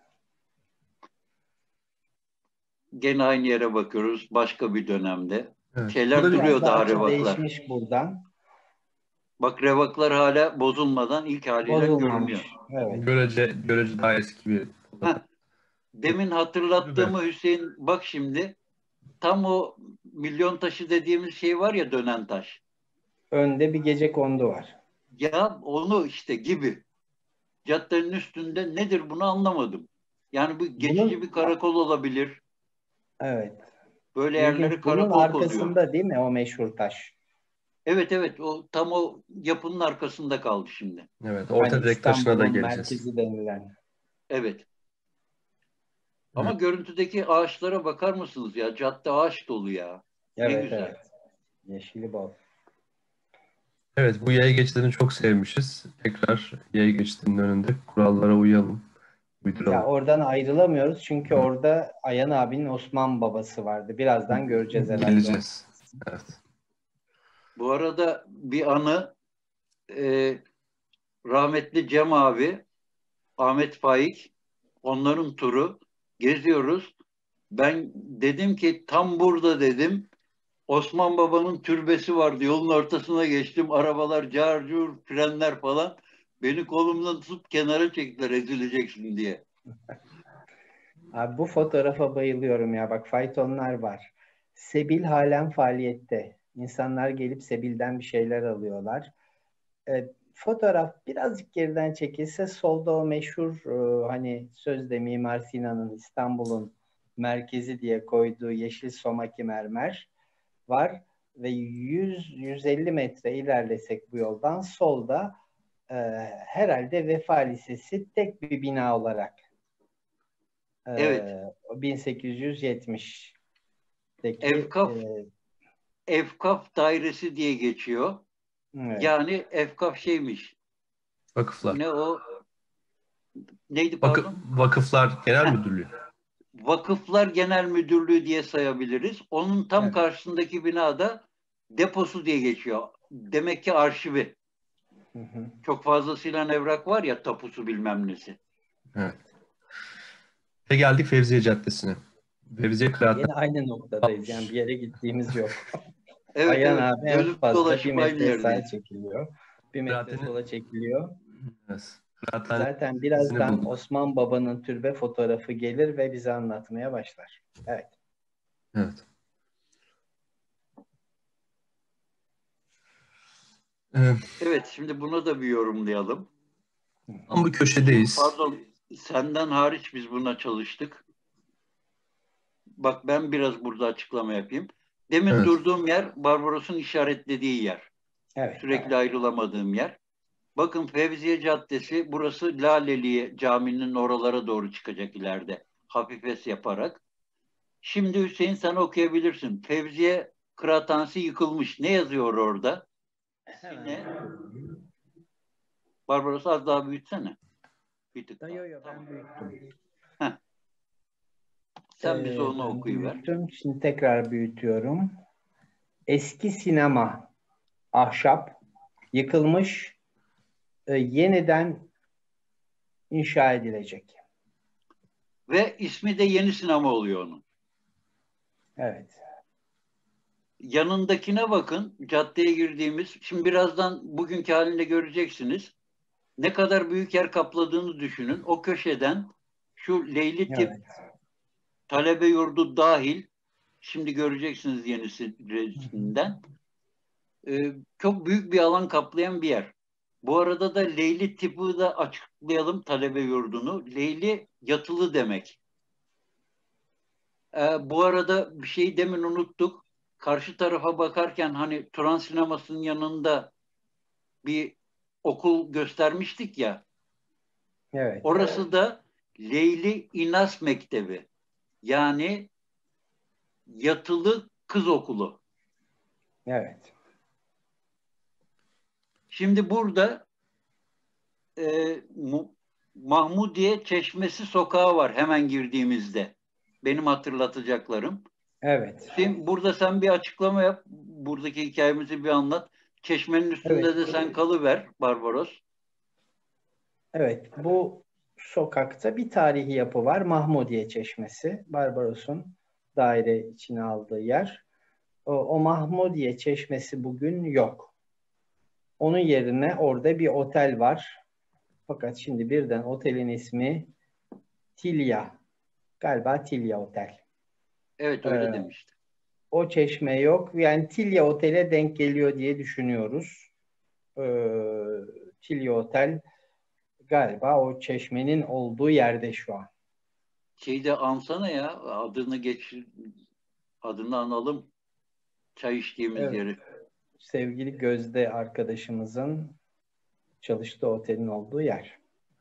Gene aynı yere bakıyoruz. Başka bir dönemde.
Evet.
Şeyler
Burada bir-
duruyor
Biraz da
daha
açı
revaklar.
değişmiş buradan.
Bak revaklar hala bozulmadan ilk haliyle
Bozulmamış.
görünüyor.
Evet.
Görece, görece daha eski bir
Heh, demin hatırlattığımı Hüseyin bak şimdi tam o milyon taşı dediğimiz şey var ya, dönen taş.
Önde bir gecekondu var.
Ya onu işte gibi. Caddenin üstünde nedir bunu anlamadım. Yani bu geçici
Bunun
bir karakol olabilir.
evet.
Böyle
İlginç.
yerleri
Bunun
karakol kozuyor.
arkasında değil mi o meşhur taş?
Evet evet, o tam o yapının arkasında kaldı şimdi.
Evet, orta
Hani
direk taşına da
İstanbul'un
geleceğiz.
merkezi denilen.
Evet. Ama
Evet.
görüntüdeki ağaçlara bakar mısınız ya? Cadde ağaç dolu ya. Ne
Evet,
güzel.
evet. Yeşili bol.
Evet, bu yaya geçidini çok sevmişiz. Tekrar yaya geçidinin önünde kurallara uyalım, uyduralım.
Ya oradan ayrılamıyoruz çünkü orada Ayhan abinin Osman babası vardı. Birazdan göreceğiz herhalde.
Geleceğiz. Evet.
Bu arada bir anı, e, rahmetli Cem abi, Ahmet Faik, onların turu geziyoruz. Ben dedim ki tam burada dedim Osman Baba'nın türbesi vardı. Yolun ortasına geçtim. Arabalar car cur, frenler falan. Beni kolumdan tutup kenara çektiler ezileceksin diye.
Abi bu fotoğrafa bayılıyorum ya. Bak faytonlar var. Sebil halen faaliyette. İnsanlar gelip Sebil'den bir şeyler alıyorlar. E, fotoğraf birazcık geriden çekilse solda o meşhur e, hani sözde Mimar Sinan'ın İstanbul'un merkezi diye koyduğu yeşil somaki mermer var ve yüz yüz elli metre ilerlesek bu yoldan solda e, herhalde Vefa Lisesi tek bir bina olarak e,
Evet.
bin sekiz yüz yetmişteki
Efkaf,
e,
Efkaf dairesi diye geçiyor.
evet.
Yani Efkaf şeymiş.
Vakıflar.
Ne o? Neydi
Vakı,
pardon?
Vakıflar Genel
Heh.
Müdürlüğü.
Vakıflar Genel Müdürlüğü diye sayabiliriz. Onun tam
Evet.
karşısındaki binada deposu diye geçiyor. Demek ki arşivi.
Hı hı.
Çok fazlasıyla evrak var ya, tapusu bilmem nesi.
Evet. Ve geldik Fevziye Caddesi'ne. Fevziye Kıraathan.
Yine aynı noktadayız. Yani bir yere gittiğimiz yok.
Evet
Ayhan
evet.
abi en
Dönüp
fazla bir
dolaşıp aynı
metre sağa
yerdeyiz.
çekiliyor. Bir metre
Kıraathan'ın-
sola çekiliyor.
Evet. Kıraathan
Zaten
Lisesi'ni
birazdan
bulduk.
Osman Baba'nın türbe fotoğrafı gelir ve bize anlatmaya başlar. Evet.
Evet. Ee,
Evet, şimdi bunu da bir yorumlayalım.
tam bu köşedeyiz.
Pardon, senden hariç biz buna çalıştık. Bak ben biraz burada açıklama yapayım. Demin
Evet.
durduğum yer Barbaros'un işaretlediği yer.
Evet.
Sürekli
Tamam.
ayrılamadığım yer. Bakın Fevziye Caddesi, burası Laleli Camii'nin oralara doğru çıkacak ileride. Hafif es yaparak. Şimdi Hüseyin sen okuyabilirsin. Fevziye Kıraathanesi yıkılmış. Ne yazıyor orada? Ne? Barbaros az daha büyütsene. Bir tık daha.
Yok yok
Tamam.
ben büyüttüm.
Heh. Sen
Ee,
bize onu
ben
okuyuver.
büyüttüm. Şimdi tekrar büyütüyorum. Eski sinema ahşap yıkılmış, e, yeniden inşa edilecek.
Ve ismi de Yeni Sinema oluyor onun.
Evet.
Yanındakine bakın. Caddeye girdiğimiz. Şimdi birazdan bugünkü halinde göreceksiniz. Ne kadar büyük yer kapladığını düşünün. O köşeden şu Leyli tip
Evet.
talebe yurdu dahil, şimdi göreceksiniz yenisinden, ee, çok büyük bir alan kaplayan bir yer. Bu arada da Leyli tipi de açıklayalım, talebe yurdunu. Leyli yatılı demek. Ee, bu arada bir şeyi demin unuttuk. Karşı tarafa bakarken hani Turan Sineması'nın yanında bir okul göstermiştik ya.
Evet.
Orası da Leyli İnas Mektebi. Yani yatılı kız okulu.
Evet.
Şimdi burada e, Mahmudiye Çeşmesi sokağı var hemen girdiğimizde. Benim hatırlatacaklarım.
Evet.
Şimdi burada sen bir açıklama yap. Buradaki hikayemizi bir anlat. Çeşmenin üstünde
Evet.
de sen kalıver Barbaros.
Evet. Bu sokakta bir tarihi yapı var. Mahmudiye Çeşmesi. Barbaros'un daire içine aldığı yer. O, o Mahmudiye Çeşmesi bugün yok. Onun yerine orada bir otel var. Fakat şimdi birden otelin ismi Tilya. Galiba Tilya Otel.
Evet öyle
Ee,
demişti.
o çeşme yok. Yani Tilya Otel'e denk geliyor diye düşünüyoruz. Ee, Tilya Otel galiba o çeşmenin olduğu yerde şu an.
Şeyde ansana ya, adını geç, adını analım. Çay içtiğimiz
Evet.
yeri.
Sevgili Gözde arkadaşımızın çalıştığı otelin olduğu yer.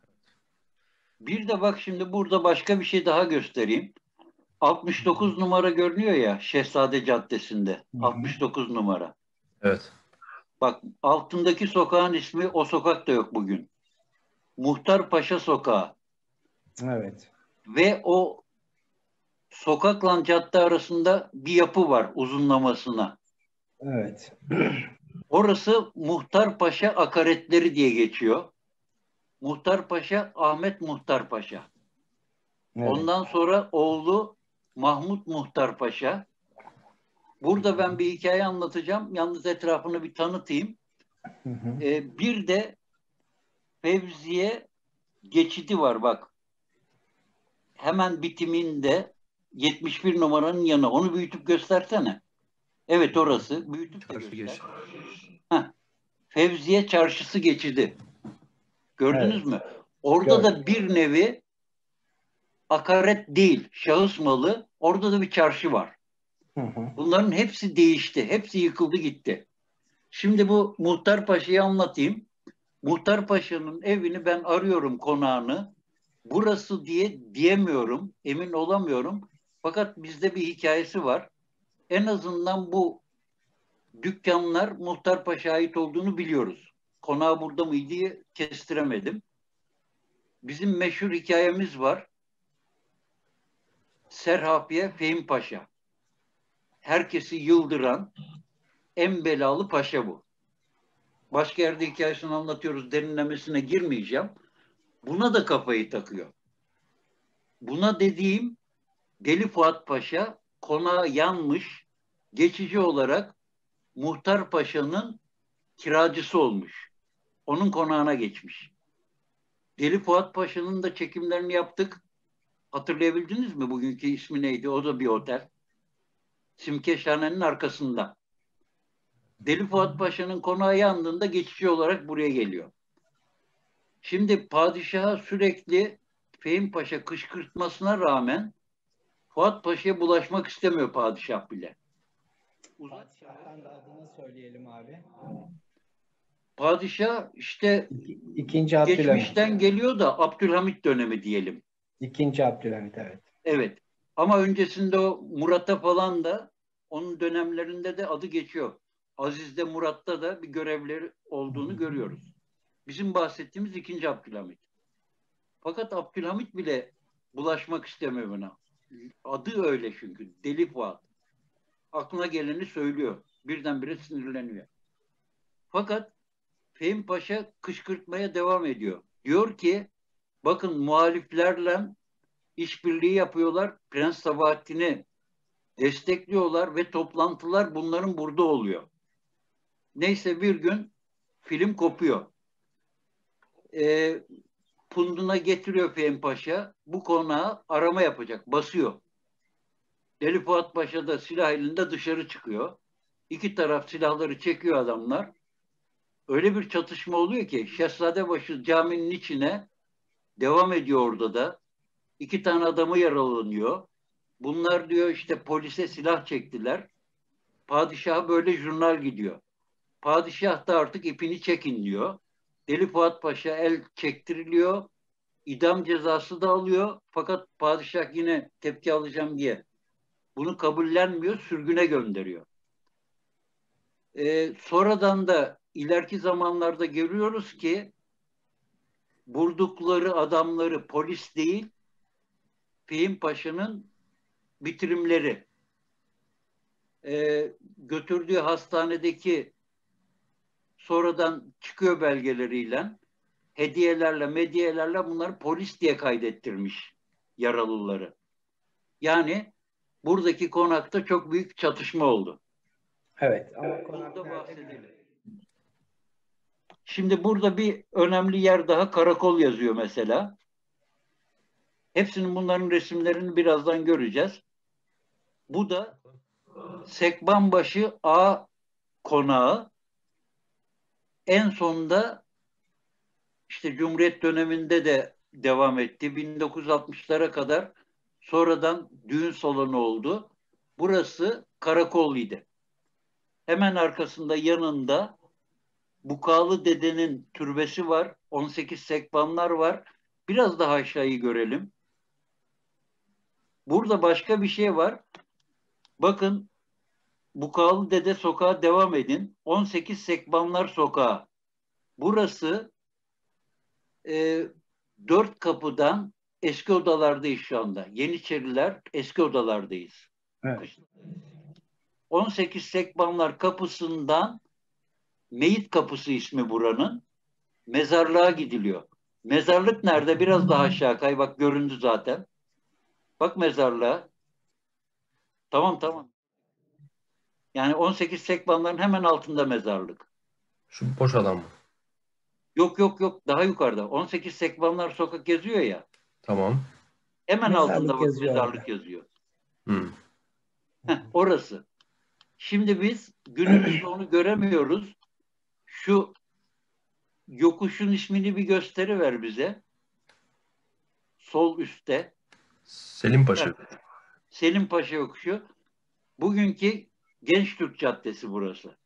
Bir de bak şimdi burada başka bir şey daha göstereyim. altmış dokuz numara görünüyor ya Şehzade Caddesi'nde.
Hı hı.
altmış dokuz numara.
Evet.
Bak altındaki sokağın ismi, o sokak da yok bugün. Muhtar Paşa Sokağı.
Evet.
Ve o sokakla cadde arasında bir yapı var uzunlamasına.
Evet.
Orası Muhtar Paşa Akaretleri diye geçiyor. Muhtar Paşa Ahmet Muhtar Paşa.
Evet.
Ondan sonra oğlu Mahmut Muhtar Paşa. Burada ben bir hikaye anlatacağım. Yalnız etrafını bir tanıtayım.
Hı hı.
Ee, bir de Fevziye geçidi var bak. Hemen bitiminde yetmiş bir numaranın yanı. Onu büyütüp göstersene. Evet orası. Büyütüp de
Çarşı
göster.
geç.
Heh. Fevziye Çarşısı geçidi. Gördünüz
Evet.
mü? Orada
Gördüm.
da bir nevi akaret değil, şahıs malı. Orada da bir çarşı var.
Hı hı.
Bunların hepsi değişti. Hepsi yıkıldı gitti. Şimdi bu Muhtar Paşa'yı anlatayım. Muhtar Paşa'nın evini ben arıyorum, konağını. Burası diye diyemiyorum, emin olamıyorum. Fakat bizde bir hikayesi var. En azından bu dükkanlar Muhtar Paşa'ya ait olduğunu biliyoruz. Konağı burada mıydı diye kestiremedim. Bizim meşhur hikayemiz var. Serhapiye Fehim Paşa. Herkesi yıldıran en belalı paşa bu. Başka yerde hikayesini anlatıyoruz, derinlemesine girmeyeceğim. Buna da kafayı takıyor. Buna dediğim Deli Fuat Paşa konağı yanmış, geçici olarak Muhtar Paşa'nın kiracısı olmuş. Onun konağına geçmiş. Deli Fuat Paşa'nın da çekimlerini yaptık. Hatırlayabildiniz mi? Bugünkü ismi neydi? O da bir otel. Simkeşhane'nin arkasında. Deli Fuat Paşa'nın konağı yandığında geçici olarak buraya geliyor. Şimdi padişaha sürekli Fehim Paşa kışkırtmasına rağmen Fuat Paşa'ya bulaşmak istemiyor padişah bile.
Padişah'tan da adını söyleyelim abi.
Padişah işte
İkinci Abdülhamit.
geçmişten geliyor da Abdülhamit dönemi diyelim.
İkinci Abdülhamit, evet.
Evet. Ama öncesinde o Murat'a falan da onun dönemlerinde de adı geçiyor. Aziz'de Murat'ta da bir görevleri olduğunu görüyoruz. Bizim bahsettiğimiz ikinci Abdülhamit. Fakat Abdülhamit bile bulaşmak istemiyor buna. Adı öyle çünkü. Deli Fuat. Aklına geleni söylüyor. Birdenbire sinirleniyor. Fakat Fehim Paşa kışkırtmaya devam ediyor. Diyor ki bakın muhaliflerle işbirliği yapıyorlar. Prens Sabahattin'i destekliyorlar ve toplantılar bunların burada oluyor. Neyse bir gün film kopuyor. Ee, Punduna getiriyor Fehim Paşa. Bu konağa arama yapacak. Basıyor. Deli Fuat Paşa da silah elinde dışarı çıkıyor. İki taraf silahları çekiyor adamlar. Öyle bir çatışma oluyor ki Şehzadebaşı caminin içine devam ediyor orada da. İki tane adamı yaralanıyor. Bunlar diyor işte polise silah çektiler. Padişaha böyle jurnal gidiyor. Padişah da artık ipini çekin diyor. Deli Fuat Paşa el çektiriliyor. İdam cezası da alıyor. Fakat padişah yine tepki alacağım diye bunu kabullenmiyor, sürgüne gönderiyor. Ee, sonradan da ileriki zamanlarda görüyoruz ki vurdukları adamları polis değil, Fehim Paşa'nın bitirimleri. Ee, götürdüğü hastanedeki sonradan çıkıyor belgeleriyle, hediyelerle, medyelerle bunları polis diye kaydettirmiş yaralıları. Yani buradaki konakta çok büyük çatışma oldu.
Evet. Ama
Burada bahsedelim. Şimdi burada bir önemli yer daha, karakol yazıyor mesela. Hepsinin bunların resimlerini birazdan göreceğiz. Bu da Sekbanbaşı A konağı. En sonunda işte Cumhuriyet döneminde de devam etti. bin dokuz yüz altmışlara kadar sonradan düğün salonu oldu. Burası karakolluydu. Hemen arkasında yanında Bukalı Dede'nin türbesi var. on sekiz sekbanlar var. Biraz daha aşağıyı görelim. Burada başka bir şey var. Bakın Bukalı Dede sokağa devam edin. on sekiz sekbanlar sokağı. Burası e, dört kapıdan eski odalardayız şu anda. Yeniçeriler eski odalardayız.
Evet.
on sekiz sekbanlar kapısından Meyit Kapısı ismi buranın. Mezarlığa gidiliyor. Mezarlık nerede? Biraz daha aşağı kay. Bak göründü zaten. Bak mezarlığa. Tamam tamam. Yani on sekiz sekbanların hemen altında mezarlık.
Şu boş alan mı?
Yok yok yok daha yukarıda. on sekiz sekbanlar sokak yazıyor ya.
Tamam.
Hemen
Mezarlık
altında bak
yazıyor
mezarlık
orada.
yazıyor.
Hı.
Heh, orası. Şimdi biz günümüzde onu göremiyoruz. Şu yokuşun ismini bir gösteriver bize. Sol üstte.
Selim Paşa.
Heh, Selim Paşa yokuşu. Bugünkü Gençtürk Caddesi burası.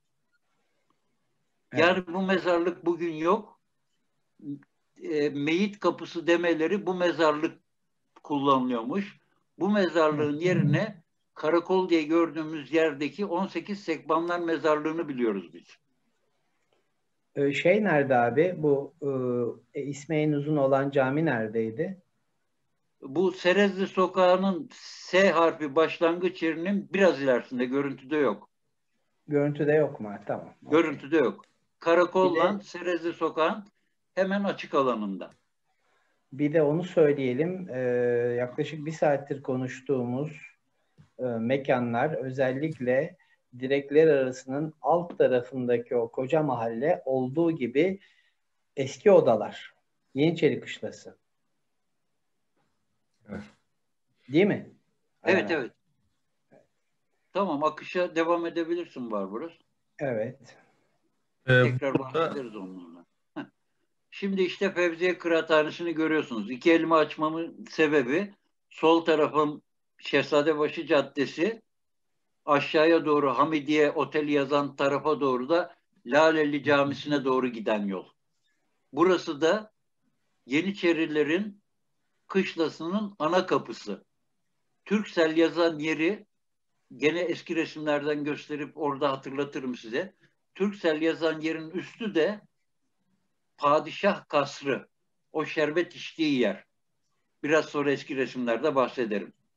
Yani bu mezarlık bugün yok. E, Meyit Kapısı demeleri bu mezarlık kullanılıyormuş. Bu mezarlığın yerine karakol diye gördüğümüz yerdeki on sekiz sekbanlar mezarlığını biliyoruz biz.
Ee, Şey nerede abi? Bu e, ismi en uzun olan cami neredeydi?
Bu Serezli Sokağı'nın S harfi başlangıç yerinin biraz ilerisinde, görüntüde yok.
Görüntüde yok mu? Tamam.
Görüntüde yok. Karakolla
Bir de-
Serezli Sokağı'nın hemen açık alanında.
Bir de onu söyleyelim. Ee, yaklaşık bir saattir konuştuğumuz e, mekanlar özellikle direkler arasının alt tarafındaki o koca mahalle olduğu gibi eski odalar. Yeniçeri Kışlası.
Evet.
Değil mi?
Evet
Ee,
evet. Tamam, akışa devam edebilirsin Barbaros.
Evet.
Ee,
Tekrar
burada
bahsederiz onlarla. Heh. Şimdi işte Fevziye Kıraathanesi'ni görüyorsunuz. İki elimi açmamın sebebi sol tarafım Şehzadebaşı Caddesi, aşağıya doğru Hamidiye Oteli yazan tarafa doğru da Laleli Camisi'ne doğru giden yol. Burası da Yeniçerilerin kışlasının ana kapısı. Türksel yazan yeri gene eski resimlerden gösterip orada hatırlatırım size. Türksel yazan yerin üstü de Padişah Kasrı. O şerbet içtiği yer. Biraz sonra eski resimlerde bahsederim.